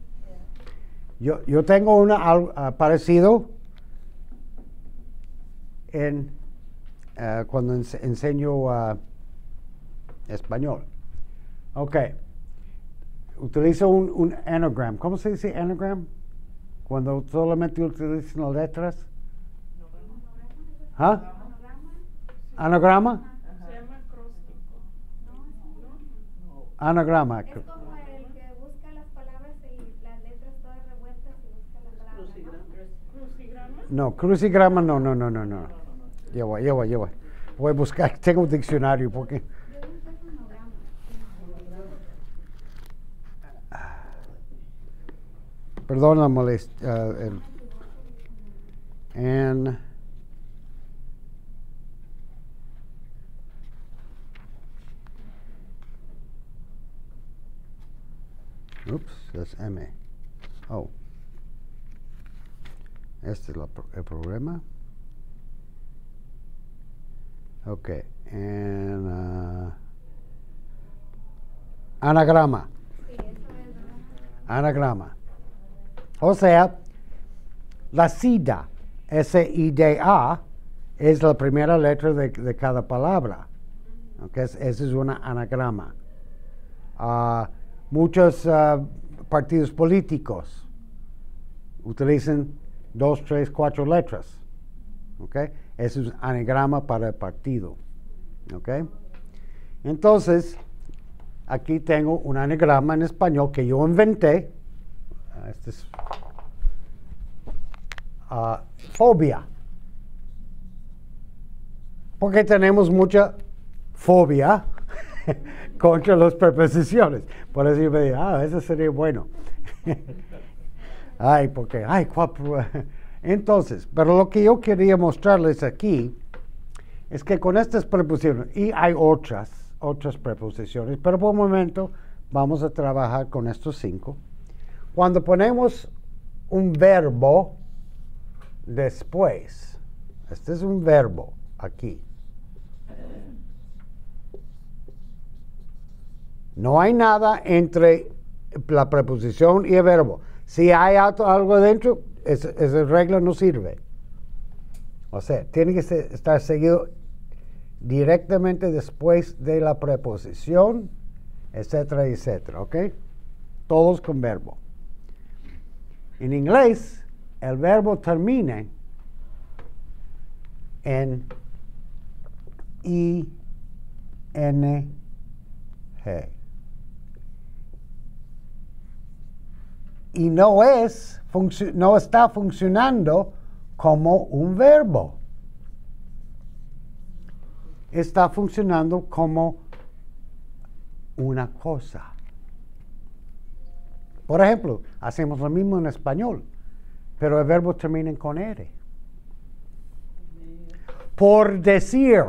Yo tengo una parecido cuando enseño español. Ok. utilizo un anagram. ¿Cómo se dice anagram? Cuando solamente utilizan las letras. ¿Ah? ¿Anagrama? Se llama acróstico. Anagrama. Es como el que busca las palabras y las letras todas revueltas y busca la palabra, ¿no? ¿Crucigrama? No, crucigrama no. Lleva. Voy a buscar, tengo un diccionario porque... Yo busco el fonograma. Perdón la molestia. Ups, es M. Oh. Este es el problema. Ok. Anagrama. Sí, eso es, ¿verdad? Anagrama. O sea, la SIDA, S-I-D-A, es la primera letra de cada palabra. Okay, ese es un anagrama. Muchos partidos políticos utilizan 2, 3, 4 letras. Okay? Ese es un anagrama para el partido. Okay? Entonces, aquí tengo un anagrama en español que yo inventé. Este es fobia. Porque tenemos mucha fobia contra las preposiciones. Por eso yo me dije, eso sería bueno. Entonces, pero lo que yo quería mostrarles aquí es que con estas preposiciones, y hay otras preposiciones, pero por un momento vamos a trabajar con estos 5. Cuando ponemos un verbo después, este es un verbo aquí. No hay nada entre la preposición y el verbo. Si hay algo dentro, esa regla no sirve. O sea, tiene que estar seguido directamente después de la preposición, etcétera, etcétera, ¿ok? Todos con verbo. En inglés, el verbo termina en ING. Y no está funcionando como un verbo. Está funcionando como una cosa. Por ejemplo, hacemos lo mismo en español, pero el verbo termina con R. Por decir,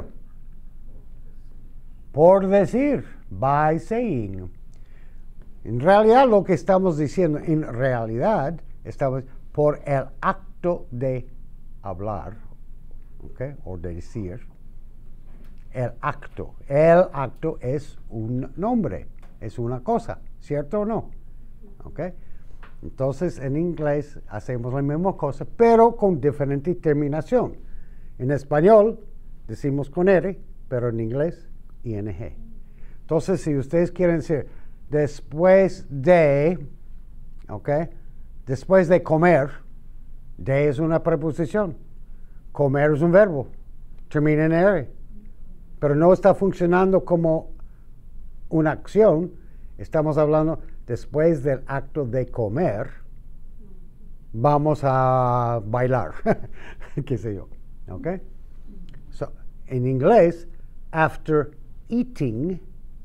by saying. En realidad lo que estamos diciendo, estamos por el acto de hablar, ¿okay? O de decir. El acto es un nombre, es una cosa, ¿cierto o no? ¿Okay? Entonces en inglés hacemos la misma cosa, pero con diferente terminación. En español decimos con R, pero en inglés ING. Entonces si ustedes quieren decir después de, ¿ok? Después de comer, de es una preposición. Comer es un verbo, termina en R. Pero no está funcionando como una acción. Estamos hablando después del acto de comer, vamos a bailar, qué sé yo, ¿ok? So, en inglés, after eating.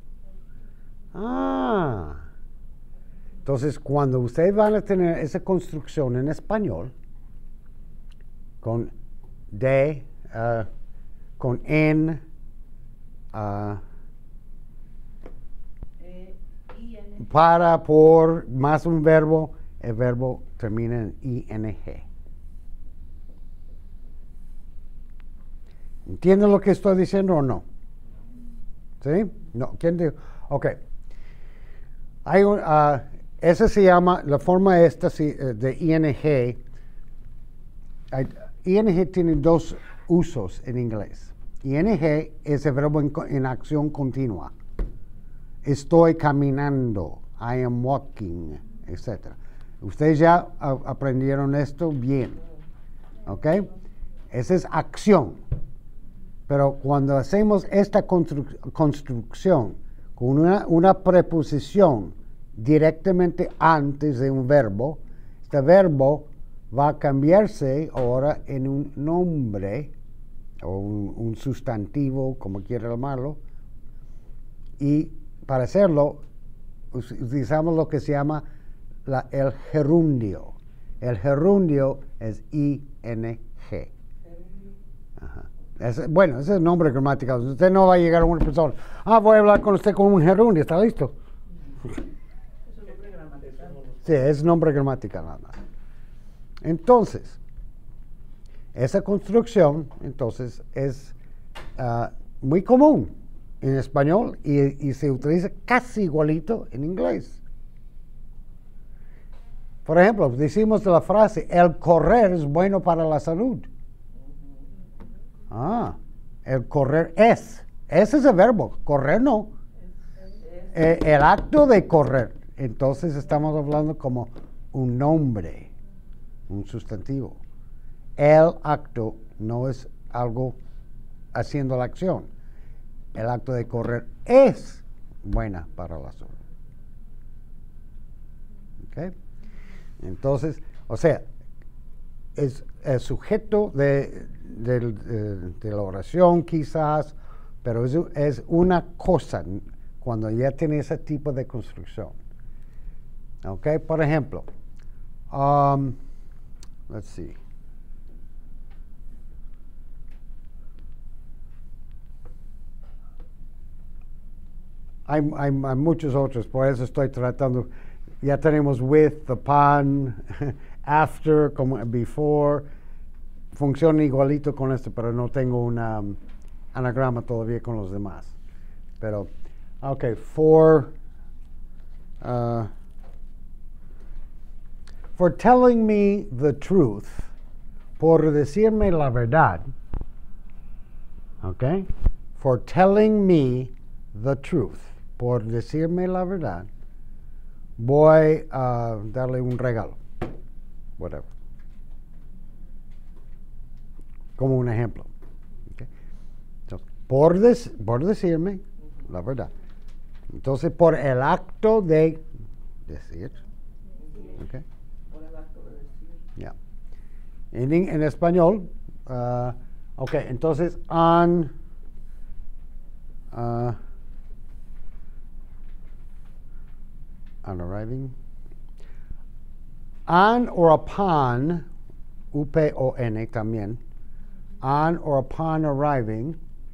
Entonces, cuando ustedes van a tener esa construcción en español, con de, con en, para, por, más un verbo, el verbo termina en ing. ¿Entienden lo que estoy diciendo o no? ¿Sí? No, ¿quién dijo? Ok. Hay ese se llama, la forma esta de ing. ING tiene 2 usos en inglés. ING es el verbo en acción continua. Estoy caminando. I am walking, etc. Ustedes ya aprendieron esto bien. ¿Ok? Esa es acción. Pero cuando hacemos esta construcción con una preposición directamente antes de un verbo, este verbo va a cambiarse ahora en un nombre o un sustantivo, como quiera llamarlo, y para hacerlo utilizamos lo que se llama el gerundio. El gerundio es ING. Ajá. Bueno, ese es el nombre gramatical. Usted no va a llegar a una persona, voy a hablar con usted con un gerundio, ¿está listo? Es un nombre gramatical. Sí, es nombre gramatical nada más. Entonces, esa construcción entonces es muy común en español y se utiliza casi igualito en inglés. Por ejemplo, decimos la frase, el correr es bueno para la salud. El correr es. Ese es el verbo, correr no. El acto de correr. Entonces estamos hablando como un nombre, un sustantivo. El acto no es algo haciendo la acción. El acto de correr es buena para la salud. ¿Ok? Entonces, o sea, es el sujeto de la oración quizás, pero es una cosa cuando ya tiene ese tipo de construcción. ¿Ok? Por ejemplo, let's see. Hay muchos otros, por eso estoy tratando. Ya tenemos with, the pan, after, como before. Funciona igualito con esto, pero no tengo un anagrama todavía con los demás. Pero, ok, for telling me the truth, por decirme la verdad, ok, for telling me the truth, por decirme la verdad, voy a darle un regalo, whatever. Como un ejemplo. Okay. So, por decirme la verdad. Entonces, por el acto de decir. Okay. Por el acto de decir. Yeah. En español, ok, entonces, on arriving. On or upon, U-P-O-N también. On or upon arriving,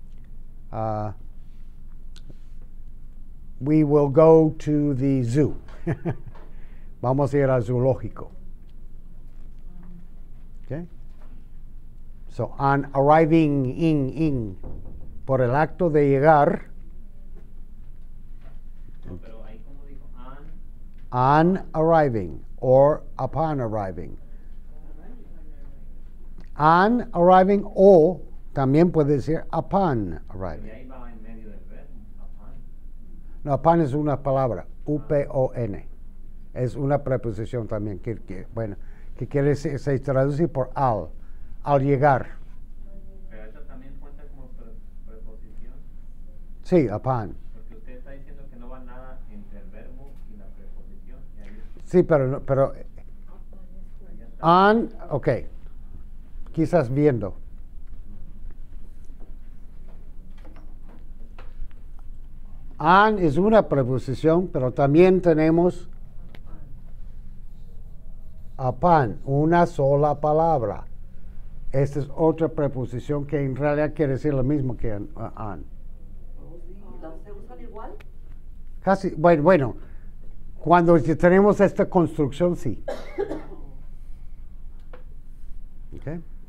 we will go to the zoo. Vamos a ir al zoológico. Okay? So, on arriving por el acto de llegar. No, pero ahí como dijo, On arriving or upon arriving. On arriving o también puede decir upon y arriving. ahí va en medio del verbo, upon. No, upon es una palabra, U-P-O-N. Es una preposición también que quiere decir, se traduce por al llegar. Pero eso también cuenta como preposición, Sí, upon. porque usted está diciendo que no va nada entre el verbo y la preposición. Y ahí Sí, pero allá está. on, ok, quizás viendo. On es una preposición, pero también tenemos upon, una sola palabra. Esta es otra preposición que en realidad quiere decir lo mismo que on. ¿Las se usan igual? Casi, bueno, cuando tenemos esta construcción, sí. ¿Ok?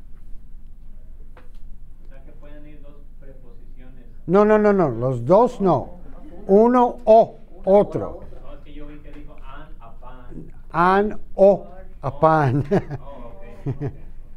O sea que pueden ir dos preposiciones. No, los dos no. Uno o otro. No, es que yo vi que dijo upon. An o upon. Oh, ok.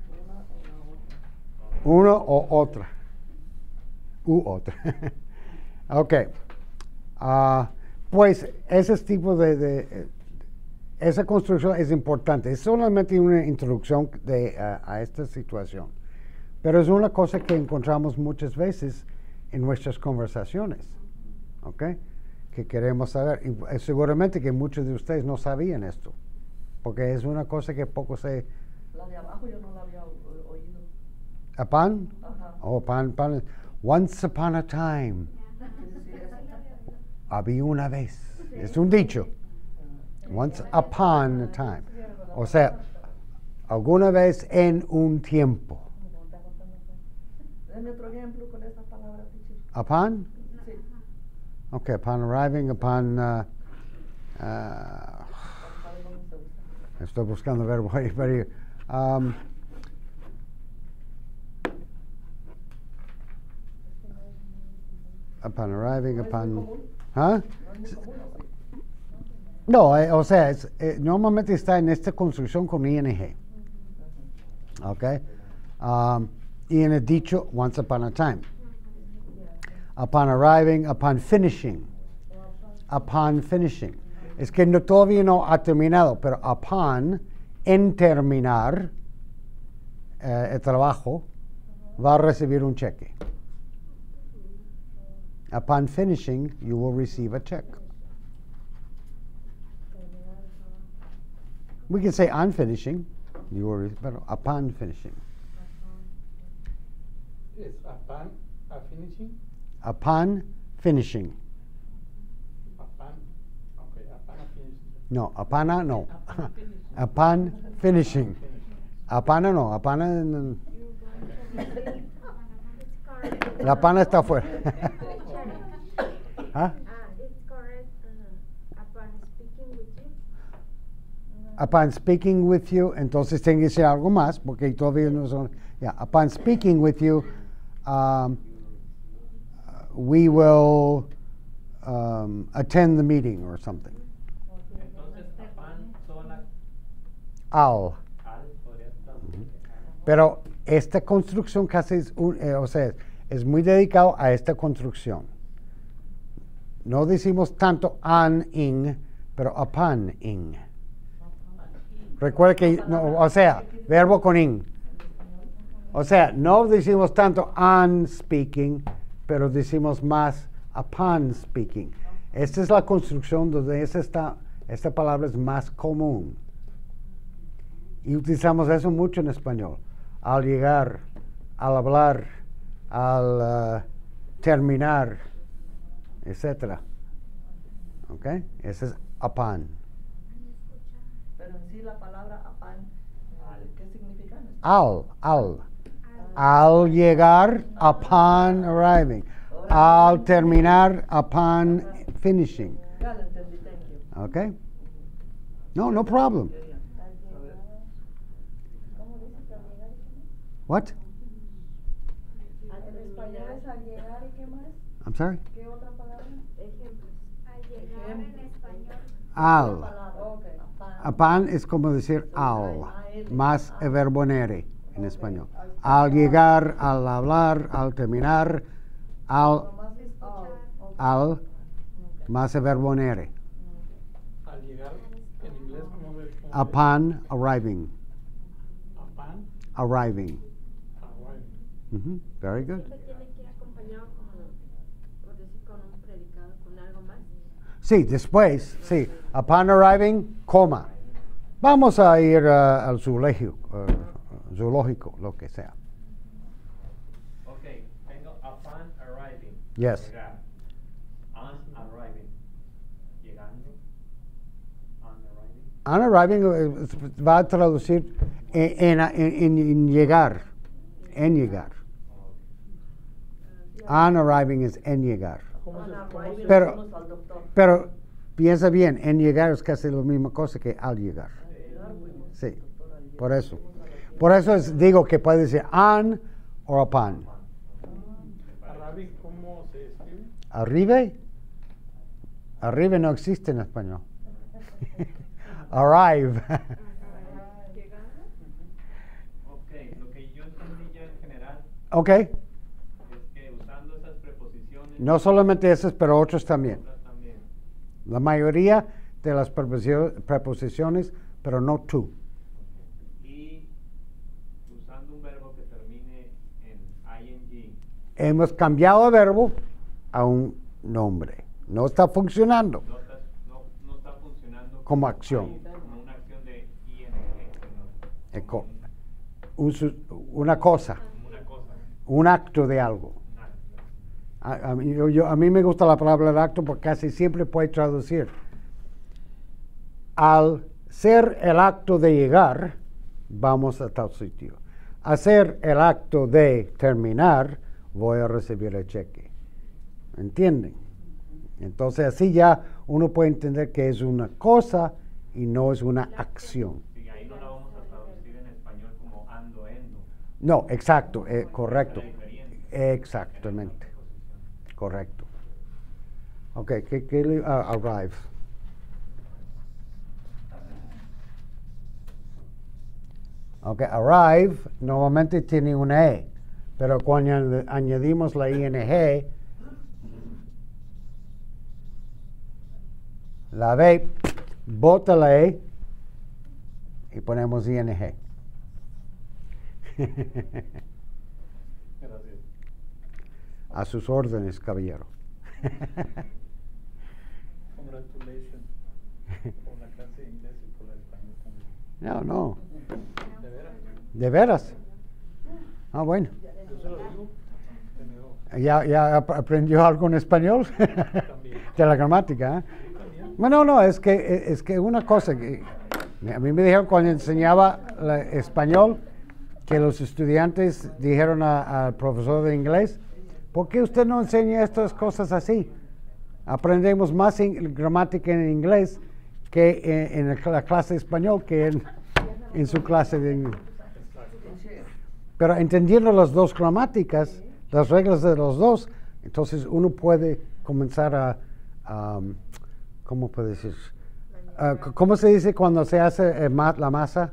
Uno o otra. U otra. Ok. Pues ese tipo esa construcción es importante. Es solamente una introducción a esta situación. Pero es una cosa que encontramos muchas veces en nuestras conversaciones. ¿Ok? Que queremos saber. Y seguramente que muchos de ustedes no sabían esto. Porque es una cosa que poco se... La de abajo yo no la había oído. ¿Upon? Ajá. Oh, pan. Once upon a time. Sí, esa. Había una vez. Es un dicho. Once upon a time. O sea, alguna vez en un tiempo. Deme otro ejemplo con esa palabra, teacher. Upon? Sí. Okay, upon arriving, upon... ¿Sabe cómo se usa? estoy buscando verbo. Upon arriving, ¿No es muy upon... común? ¿Ah? ¿No es muy común o sí? No, o sea, normalmente está en esta construcción con ing. ¿Ok? Y en el dicho, once upon a time. Upon arriving, upon finishing. Upon finishing. Es que todavía no ha terminado, pero upon, en terminar el trabajo, va a recibir un cheque. Upon finishing, you will receive a check. We can say on finishing, you will but upon finishing. ¿Es upon a finishing? Upon finishing. Upon, okay, upon a finishing. No, apana no. Upon finishing. Apana no, apana. La pana está afuera. ¿Ah? It's correct upon speaking with you. Upon speaking with you, entonces tiene que ser algo más, porque todavía no son. Yeah, upon speaking with you, we will attend the meeting or something. Entonces, afán sola, Al. podría estar. Pero esta construcción casi es, o sea, es muy dedicado a esta construcción. No decimos tanto an, ing, pero upon, ing. Recuerda que, no, o sea, verbo con ing. O sea, no decimos tanto on speaking, pero decimos más upon speaking. Esta es la construcción donde esta palabra es más común. Y utilizamos eso mucho en español. Al llegar, al hablar, al terminar, etc. ¿Ok? Ese es upon. Pero en sí la palabra upon, ¿qué significa? Al llegar, upon arriving. Al terminar, upon finishing. Ya lo entendí, thank you. ¿Ok? No problem. What? En español es al llegar y qué más? I'm sorry? ¿Qué otra palabra? Ejemplos. Al llegar en español. Al. Okay. Upon es como decir al, más el verbo en ere en español. Al llegar, al hablar, al terminar, al, Nomás es all. Okay. al, más el verbo en ere. Al llegar, en inglés, ¿cómo se dice? Upon arriving. Upon Arriving. arriving. Very good. Siempre tiene que ir acompañado como, por decir, con un predicado, con algo más. Sí, después, sí. Upon arriving, coma. Vamos a ir al zoológico, lo que sea. Ok, tengo upon arriving. Yes. Llegar. On arriving. Llegando. On arriving. On arriving va a traducir en llegar. En llegar. On arriving es en llegar. ¿Cómo se Pero- Vamos al doctor. Pero piensa bien, en llegar es casi la misma cosa que al llegar. Sí, por eso. Por eso digo que puede decir on o upon. arriving, ¿cómo se escribe? Arrive. Arrive no existe en español. Arrive. Ok, lo que yo entendí ya en general Ok. es que usando esas preposiciones. No solamente esas, pero otros también. otras también. La mayoría de las preposiciones, pero no tú. Y usando un verbo que termine en ing, Hemos cambiado el verbo a un nombre. No está funcionando no está funcionando como acción. como una acción de ing, sino Co- como Una cosa, una cosa, un acto de algo. un acto. A mí me gusta la palabra acto porque casi siempre puede traducir. Al ser el acto de llegar, vamos a tal sitio. Hacer el acto de terminar, voy a recibir el cheque. ¿Entienden? Entonces así ya uno puede entender que es una cosa y no es una acción. Sí, ahí no la vamos a traducir en español como ando, endo. No, exacto, correcto. La diferencia. Exactamente, correcto. Ok, ¿qué arrive? Ok, arrive normalmente tiene una E, pero cuando añadimos la ING, la B, bota la E y ponemos ING. Gracias. A sus órdenes, caballero. Congratulations por la clase de inglés y por la de español también. No, no. ¿De veras? ¿De veras? Ah, bueno. Yo se lo digo. Tenedor. ¿Ya aprendió algo en español? También. De la gramática, ¿eh? También. Bueno, no, es que una cosa que a mí me dijeron cuando enseñaba español que los estudiantes dijeron al profesor de inglés, ¿por qué usted no enseña estas cosas así? Aprendemos más gramática en inglés que en la clase de español que en su clase de inglés. Pero entendiendo las dos gramáticas, las reglas de los dos, entonces uno puede comenzar ¿cómo puede decir? ¿Cómo se dice cuando se hace la masa?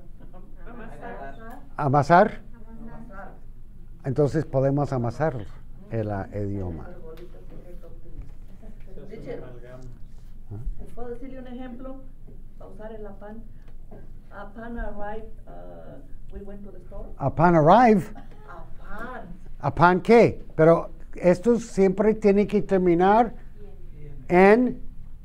Amasar. Entonces podemos amasar el idioma. Se hace Dice- una amalgama. ¿Puedo decirle un ejemplo? Para usar el upon. Upon arrive, we went to the store. Upon arrive, Upon. ¿upon qué? Pero esto siempre tiene que terminar en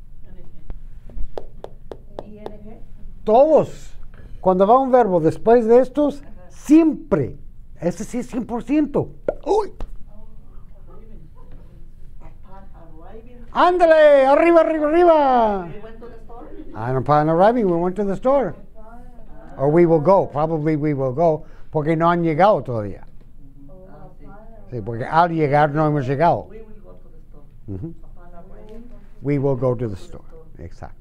ING. todos. Cuando va un verbo después de estos, siempre. Ese sí es 100%. ¡Uy! Upon arriving, ¡Ándale! ¡Arriba, arriba, arriba! we went to the store. And upon arriving, we went to the store. Or we will go. Probably we will go. Porque no han llegado todavía. Sí. Sí, porque al llegar no hemos llegado. We will go to the store. Ujú. Upon arriving. We will go to the store. Exacto.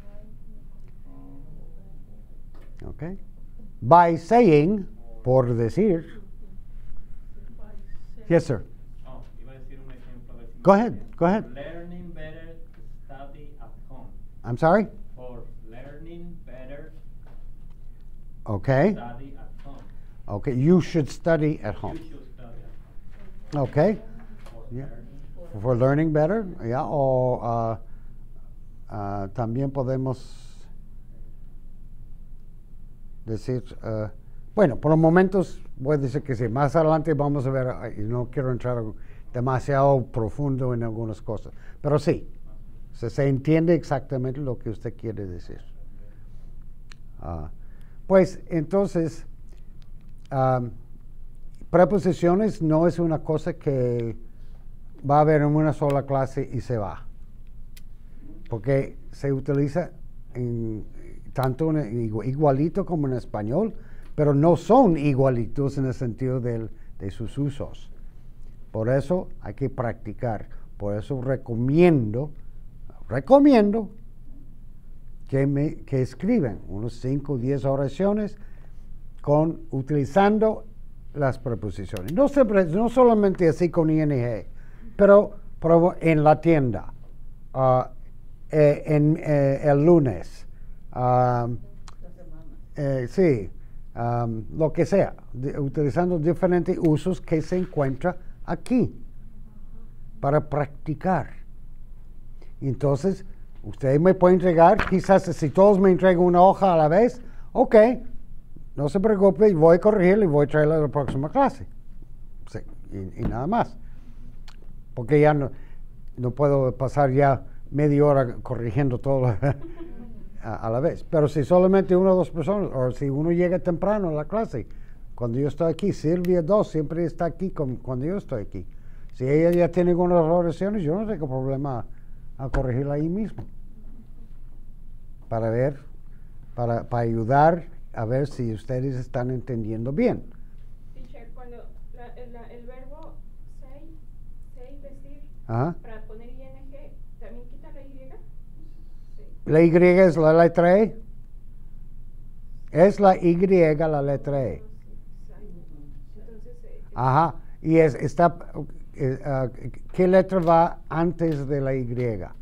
Okay. By saying, por decir. Yes, sir. Oh, iba a decir un ejemplo. a ver si Go me ahead, entiendes. go ahead. Learning better, study at home. I'm sorry? For learning better, Okay. study at home. Okay. You should study at home. You should study at home. Okay. For Yeah. learning. For learning better, yeah. O también podemos decir, bueno, por los momentos voy a decir que sí. Más adelante vamos a ver, y no quiero entrar demasiado profundo en algunas cosas, pero sí, se entiende exactamente lo que usted quiere decir. Pues entonces, preposiciones no es una cosa que va a haber en una sola clase y se va, porque se utiliza tanto igualito como en español, pero no son igualitos en el sentido de sus usos. Por eso hay que practicar. Por eso recomiendo que escriban unos 5 o 10 oraciones utilizando las preposiciones. No solamente así con ING, pero en la tienda, el lunes, sí, lo que sea, utilizando diferentes usos que se encuentran aquí para practicar. Entonces, Ustedes me pueden entregar, quizás si todos me entregan una hoja a la vez, ok, no se preocupe, voy a corregirla y voy a traerla a la próxima clase. Sí, y nada más. Porque ya no puedo pasar ya media hora corrigiendo todo a la vez. Pero si solamente una o dos personas, o si uno llega temprano a la clase, cuando yo estoy aquí, Silvia 2 siempre está aquí cuando yo estoy aquí. Si ella ya tiene algunas oraciones, yo no tengo problema a corregirla ahí mismo. Para ver, para ayudar a ver si ustedes están entendiendo bien. Teacher, cuando el verbo say, decir, Ajá. para poner ing, ¿también quita la y? Sí. La Y es la letra E. Es la Y la letra E. Entonces, Ajá. Y ¿qué letra va antes de la Y?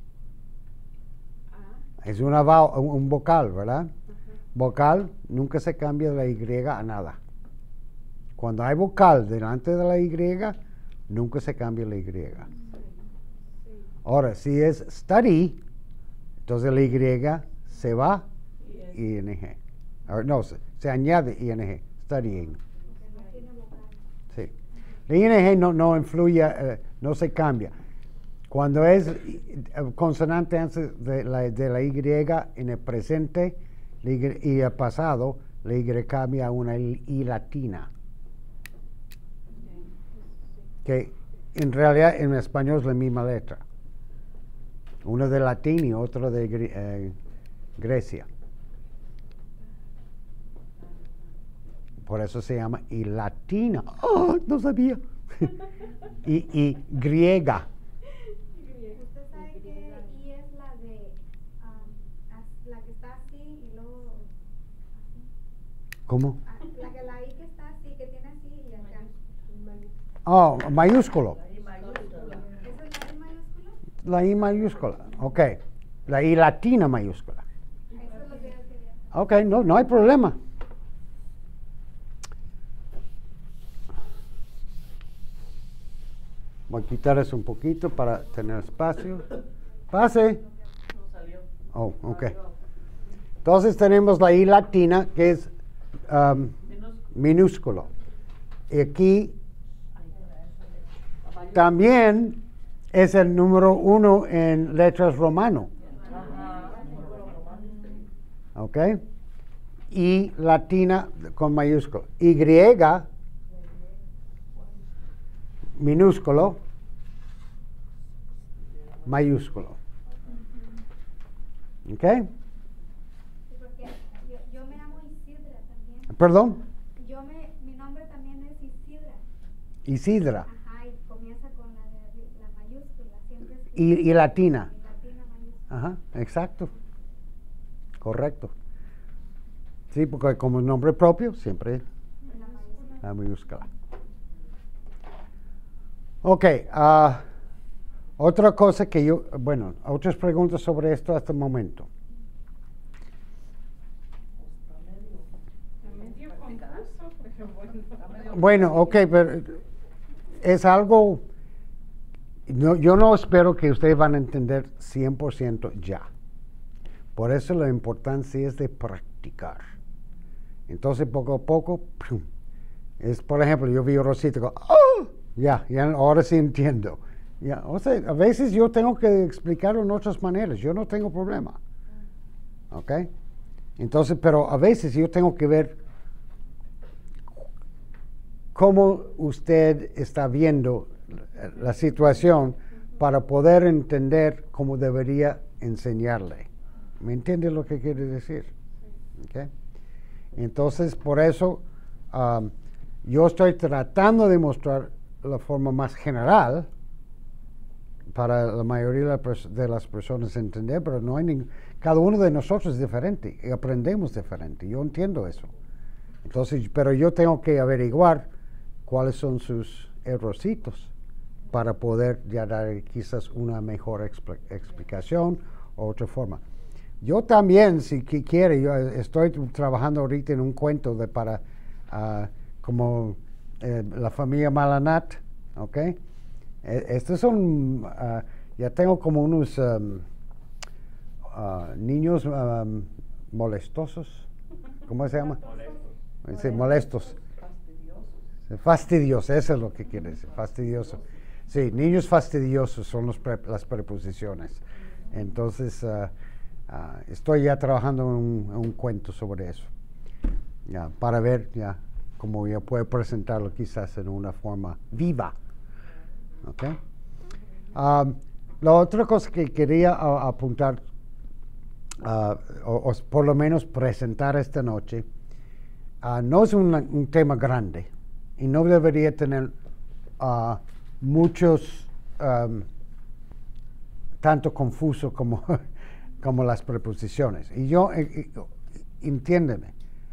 Es un vocal, ¿verdad? Vocal nunca se cambia de la Y a nada. Cuando hay vocal delante de la Y, nunca se cambia la Y. Ahora, si es study, entonces la Y se va ing. No, se añade ing, studying. No tiene vocal. Sí. La ing no influye, no se cambia. Cuando es consonante antes de la Y en el presente y el pasado, la Y cambia a una I latina. Que en realidad en español es la misma letra. Uno de latín y otro de Grecia. Por eso se llama I latina. ¡Oh, no sabía! y griega. Usted sabe que I es la de la que está así y luego así. ¿Cómo? La I que está así, que tiene así y acá. Oh, mayúsculo. Ahí mayúscula. ¿Esa es la I mayúscula? La I mayúscula. Ok. La I latina mayúscula. Eso es lo que yo quería. Ok, no hay problema. Voy a quitar eso un poquito para tener espacio. Pase. No salió. Oh, ok. Entonces tenemos la I latina, que es minúsculo. Y aquí también es el número 1 en letras romano. ¿Ok? I latina con mayúsculo. Y minúsculo, mayúsculo. ¿Ok? Sí, porque yo me llamo Isidra también. ¿Perdón? Mi nombre también es Isidra. Isidra. Ajá, y comienza con la mayúscula. Siempre es Y latina. y latina mayúscula. Ajá, exacto. Correcto. Sí, porque como nombre propio, siempre La mayúscula. la mayúscula. Ok, otra cosa que otras preguntas sobre esto hasta el momento. está medio confuso, pero bueno. Bueno, ok, pero es algo, yo no espero que ustedes van a entender 100% ya. Por eso la importancia es de practicar. Entonces, poco a poco, ¡pum! Es, por ejemplo, yo vi a Rosita y digo, ¡oh! Ya, ahora sí entiendo. Ya, o sea, a veces yo tengo que explicarlo en otras maneras, yo no tengo problema. ¿Ok? Entonces, pero a veces yo tengo que ver cómo usted está viendo la situación para poder entender cómo debería enseñarle. ¿Me entiende lo que quiere decir? ¿Ok? Entonces, por eso yo estoy tratando de mostrar la forma más general para la mayoría de las personas entender, pero no hay cada uno de nosotros es diferente y aprendemos diferente. Yo entiendo eso. Entonces, pero yo tengo que averiguar cuáles son sus errorcitos para poder ya dar quizás una mejor explicación o otra forma. Yo también, si quiere, yo estoy trabajando ahorita en un cuento para como la familia Malanat, ¿ok? Estos son, ya tengo como unos niños molestosos, ¿cómo se llama? Sí, molestos. Fastidioso, eso es lo que quiere decir, fastidioso. Sí, niños fastidiosos son las preposiciones. Entonces, estoy ya trabajando en un cuento sobre eso, ya, para ver ya cómo ya puedo presentarlo quizás en una forma viva. ¿Okay? La otra cosa que quería apuntar, o por lo menos presentar esta noche, no es un tema grande y no debería tener muchos, tanto confuso como, como las preposiciones. Y yo, entiéndeme,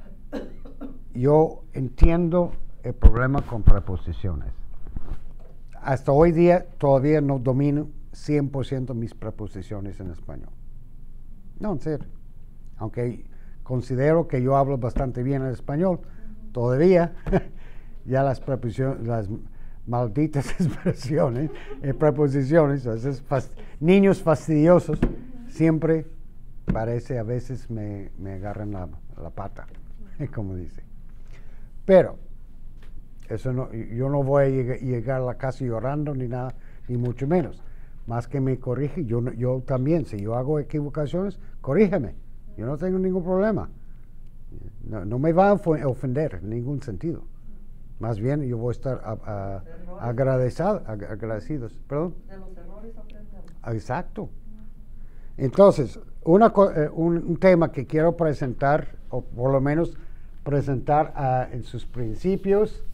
yo entiendo el problema con preposiciones. Hasta hoy día todavía no domino 100% mis preposiciones en español. No, en serio. Aunque considero que yo hablo bastante bien el español, todavía ya las preposiciones, las malditas expresiones, preposiciones, niños fastidiosos, siempre parece a veces me agarran la pata, como dice. Pero eso no, yo no voy a llegar a la casa llorando ni nada, ni mucho menos. Más que me corrige, yo también, si yo hago equivocaciones, corrígeme. Yo no tengo ningún problema. No me va a ofender en ningún sentido. Más bien yo voy a estar agradecidos. ¿Perdón? De los errores aprendemos. Exacto. Entonces, un tema que quiero presentar, o por lo menos presentar en sus principios,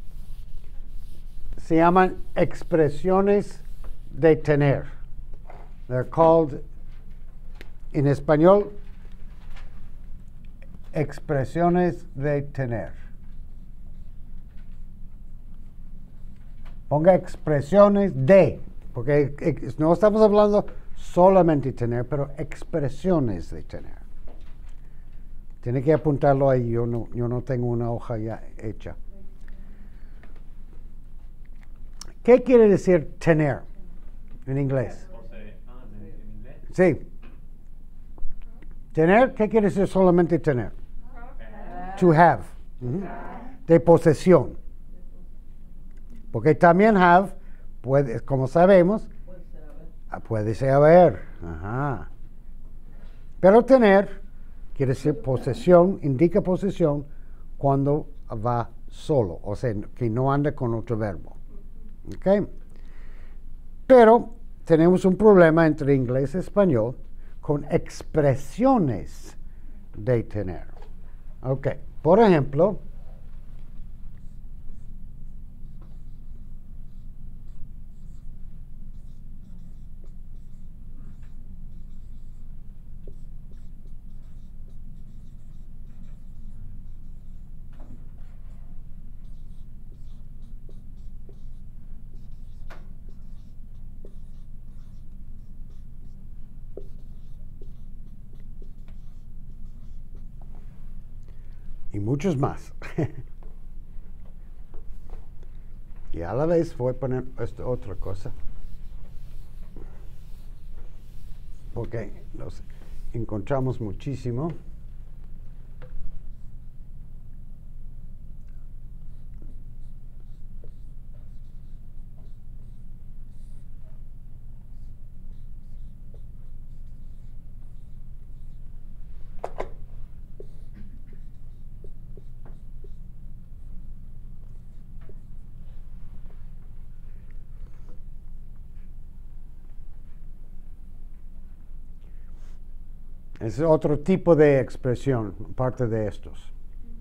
se llaman expresiones de tener. They're called, en español, expresiones de tener. Ponga expresiones de, porque no estamos hablando solamente de tener, pero expresiones de tener. Tiene que apuntarlo ahí, yo no tengo una hoja ya hecha. ¿Qué quiere decir tener en inglés? ¿En inglés? Sí. Tener, ¿qué quiere decir solamente tener? To have. De posesión. Porque también have, como sabemos, puede ser haber. Ajá. Pero tener quiere decir posesión, indica posesión cuando va solo, o sea, que no anda con otro verbo. ¿Ok? Pero tenemos un problema entre inglés y español con expresiones de tener. Ok, por ejemplo, y muchos más. Y a la vez voy a poner otra cosa, porque los encontramos muchísimo. Es otro tipo de expresión, parte de estos.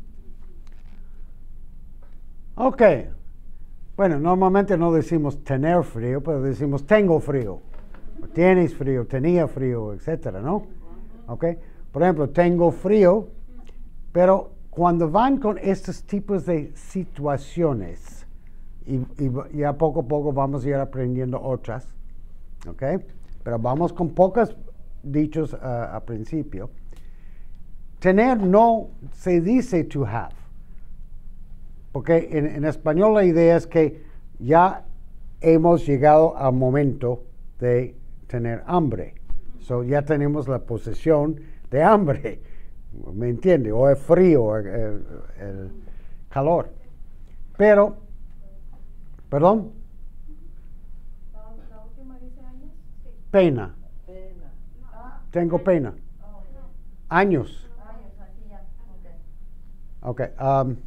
Ok. Bueno, normalmente no decimos tener frío, pero decimos tengo frío. O tienes frío, tenía frío, etcétera, ¿no? Ok. Por ejemplo, tengo frío, pero cuando van con estos tipos de situaciones, y ya poco a poco vamos a ir aprendiendo otras, ok. Pero vamos con pocas dichos al principio. Tener no se dice to have, porque en español la idea es que ya hemos llegado al momento de tener hambre. So ya tenemos la posesión de hambre, ¿me entiende? O el frío, el calor. Pero, perdón, La última dice años. pena. Pena. Tengo pena. Oh, Años. años, aquí ya. Ok. Ok.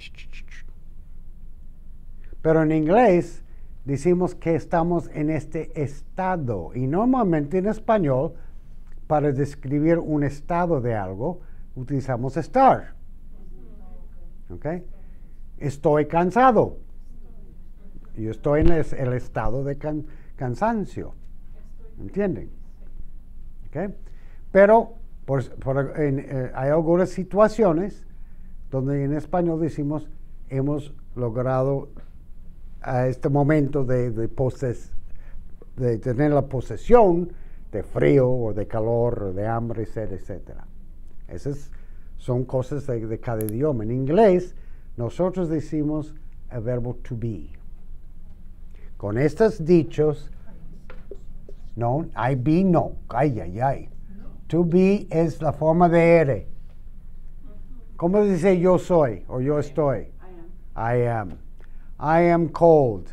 Pero en inglés decimos que estamos en este estado. Y normalmente en español, para describir un estado de algo, utilizamos estar. ¿Ok? Estoy cansado. Yo estoy en el estado de cansancio. ¿Entienden? ¿Ok? Pero hay algunas situaciones donde en español decimos hemos logrado a este momento de tener la posesión de frío o de calor o de hambre, sed, etc. Esas son cosas de cada idioma. En inglés, nosotros decimos el verbo to be. Con estos dichos, no, I be no, ay, ay, ay. To be es la forma de ere. ¿Cómo dice yo soy o yo estoy? I am. I am cold.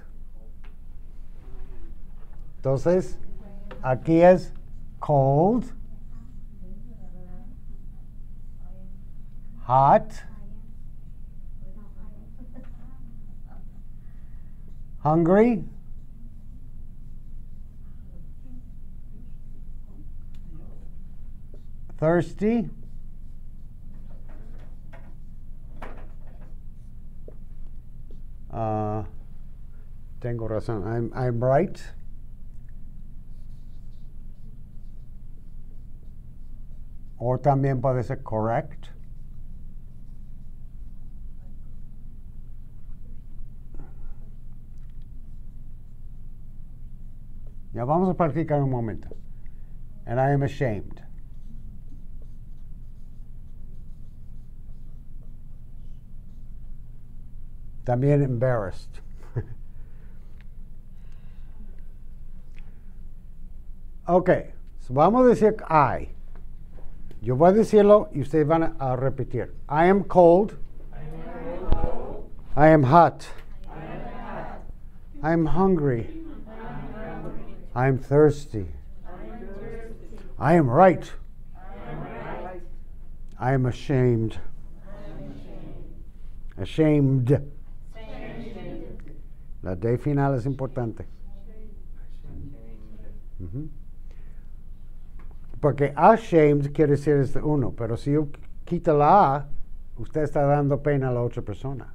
Entonces, aquí es cold, hot, hungry, thirsty, tengo razón, I'm right. O también puede ser correct. Ya vamos a practicar un momento. And I am ashamed. También embarrassed. Ok, so vamos a decir I. Yo voy a decirlo y ustedes van a repetir. I am cold. I am hot. I am hungry. I am thirsty. I am right. I am ashamed. Ashamed. La D final es importante. Ujú. Porque ashamed quiere decir es uno, pero si yo quito la A, usted está dando pena a la otra persona.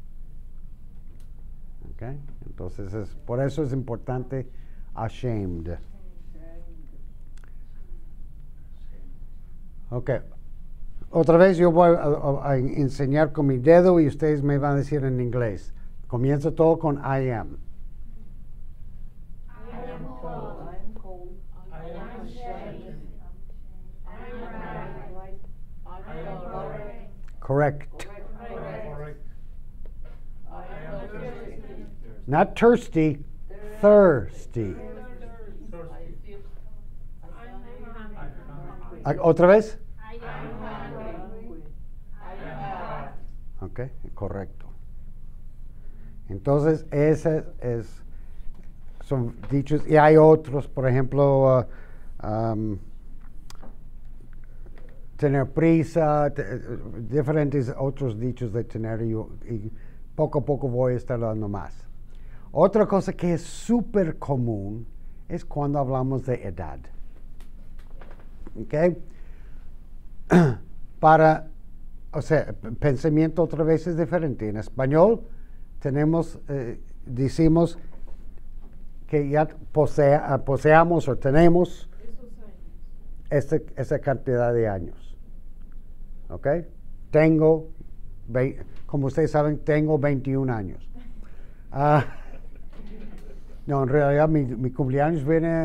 ¿Ok? Entonces, por eso es importante ashamed. Ok. Otra vez yo voy a enseñar con mi dedo y ustedes me van a decir en inglés. Comienza todo con I am. I'm cold. I am ashamed. I'm right. I'm correct. Correct. Correct. I am thirsty. Not thirsty, thirsty. I feel. ¿Otra vez? I am hungry. I am hot. Ok, correcto. Entonces, son dichos, y hay otros, por ejemplo, tener prisa, diferentes otros dichos de tener, y poco a poco voy a estar dando más. Otra cosa que es súper común es cuando hablamos de edad. ¿Ok? Pensamiento otra vez es diferente. En español decimos que ya poseamos o tenemos esa cantidad de años. ¿Ok? Como ustedes saben, tengo 21 años. No, en realidad mi cumpleaños viene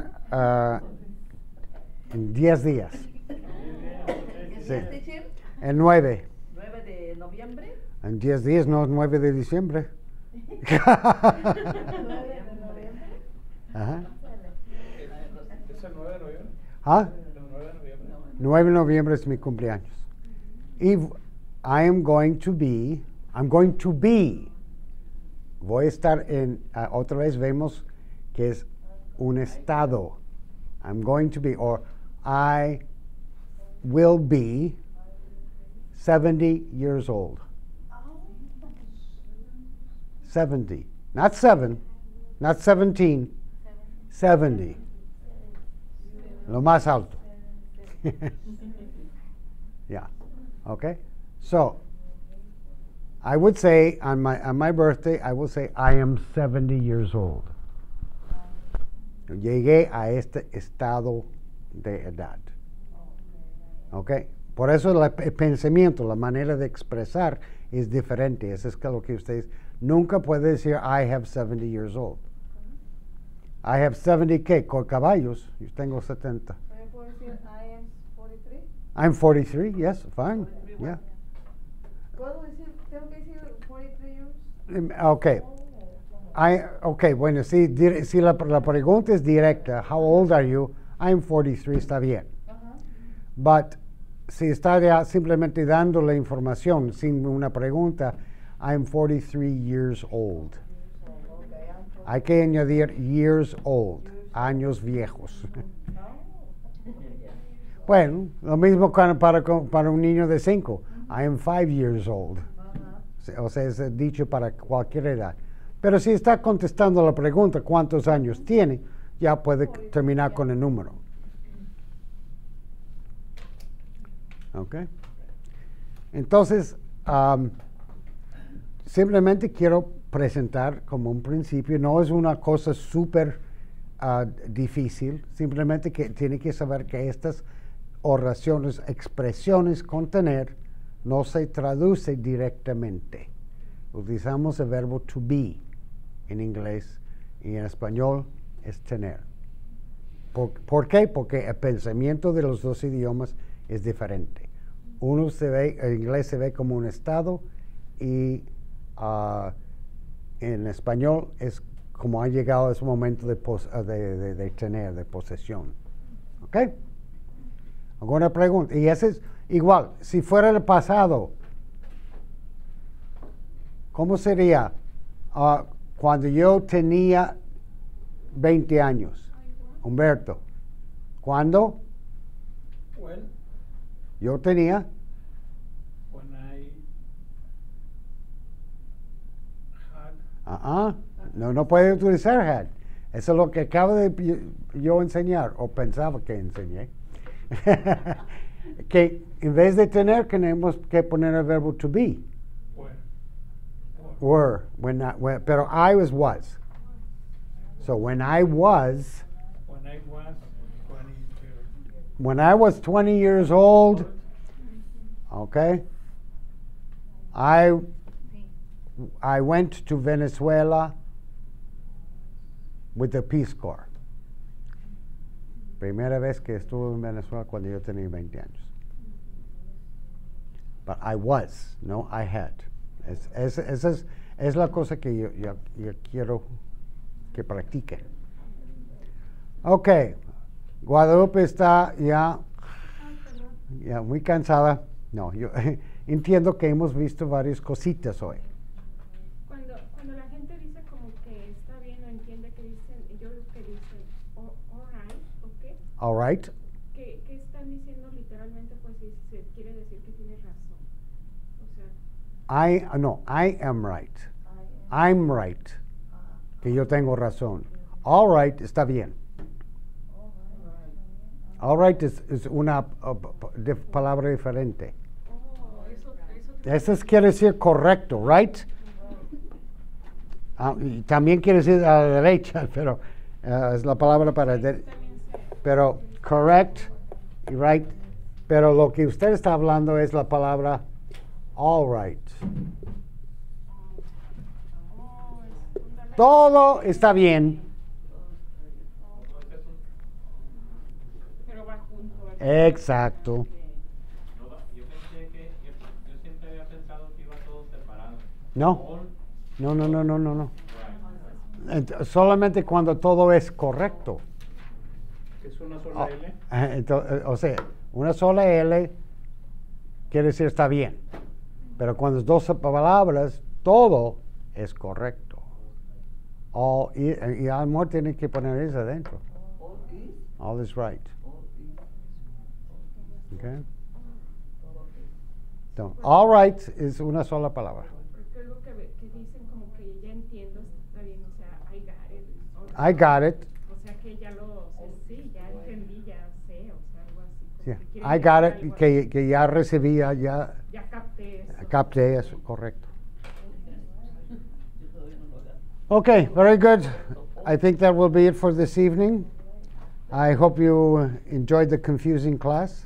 en 10 días. Sí. En 9. 9 de noviembre. En 10 días, no 9 de diciembre. 9 de noviembre. Ajá. ¿Es el 9 de noviembre? ¿Ah? El 9 de noviembre. 9 de noviembre es mi cumpleaños. Y I'm going to be, voy a estar en, otra vez vemos que es un estado. I'm going to be, or I will be 70 years old. 70, not 7, not 17, 70. Lo más alto. Yeah. Okay. So I would say on my birthday, I would say I am 70 years old. Llegué a este estado de edad. Okay. Por eso el pensamiento, la manera de expresar es diferente. Eso es lo que ustedes nunca pueden decir I have 70 years old. I have 70 ¿qué? Con caballos. Yo tengo 70. ¿Puedo decir I am 43? I'm 43, yes, fine. Yeah. ¿Puedo decir, tengo que decir 43 years? Okay. Okay, bueno, si la pregunta es directa, how old are you? I'm 43, está bien. But si está simplemente dando la información sin una pregunta, I'm 43 years old. Hay que añadir years old, años viejos. Bueno, lo mismo para un niño de 5. I am 5 years old. O sea, es dicho para cualquier edad. Pero si está contestando la pregunta, ¿cuántos años tiene? Ya puede terminar con el número. ¿Ok? Entonces, simplemente quiero presentar como un principio, no es una cosa súper difícil, simplemente que tiene que saber que estas oraciones, expresiones contener, no se traduce directamente. Utilizamos el verbo to be en inglés y en español es tener. ¿Por qué? Porque el pensamiento de los dos idiomas es diferente. Uno se ve, en inglés se ve como un estado y en español es como ha llegado a ese momento de tener, de posesión. ¿Ok? ¿Alguna pregunta? Y ese es igual, si fuera el pasado, ¿cómo sería cuando yo tenía 20 años? Humberto, ¿cuándo? When Yo tenía I had. No puede utilizar had. Eso es lo que acabo de yo enseñar, o pensaba que enseñé. Que en vez de tener, tenemos que poner el verbo to be. Were. Pero I was. So when I was 20 years old, okay, I went to Venezuela with the Peace Corps. Primera vez que estuve en Venezuela cuando yo tenía 20 años. But I was, no I had. Esa es la cosa que yo quiero que practiquen. Ok, Guadalupe está ya muy cansada. No, yo entiendo que hemos visto varias cositas hoy. Cuando la gente dice como que está bien, no entiende que dicen, ellos que dicen, all right, ¿ok? All right. ¿Qué están diciendo literalmente? Pues si se quiere decir que tiene razón. O sea, I am right. I'm right. Que yo tengo razón. All right está bien. All right es una palabra diferente. Eso quiere decir correcto, right? Y también quiere decir a la derecha, pero es la palabra para... pero correct y right. Pero lo que usted está hablando es la palabra all right. Todo está bien. pero va junto. Exacto. Yo pensé que, yo siempre había pensado que iba todo separado. No. All No. Solamente cuando todo es correcto. Es una sola L. O sea, una sola L quiere decir está bien. Pero cuando es dos palabras, todo es correcto. All y amor tiene que poner eso adentro. All is. All is right. All is. Okay? Todo es. So, all right es una sola palabra. Porque es lo que dicen como que ya entiendo, está bien, o sea, I got it. I got it. O sea, que ya lo, sí, ya entendí, ya sé, o sea, algo así. como Yeah. que quieren I decir got algo it, así. que ya recibía, ya Ya capté eso. capté eso, correcto. Yo todavía no lo agarro. Okay, very good. I think that will be it for this evening. I hope you enjoyed the confusing class.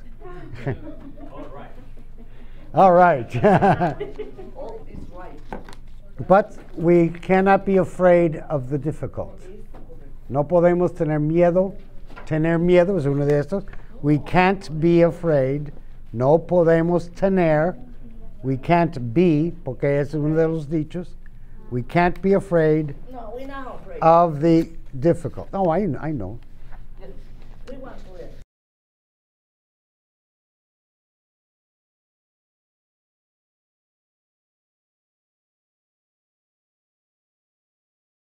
All right. All right. All is right. But we cannot be afraid of the difficult. Es correcto. No podemos tener miedo. Tener miedo es uno de estos. We can't be afraid. No podemos tener. We can't be, porque es uno de los dichos. We can't be afraid No, we're not afraid. of the difficult. Oh, I know. Yes. We want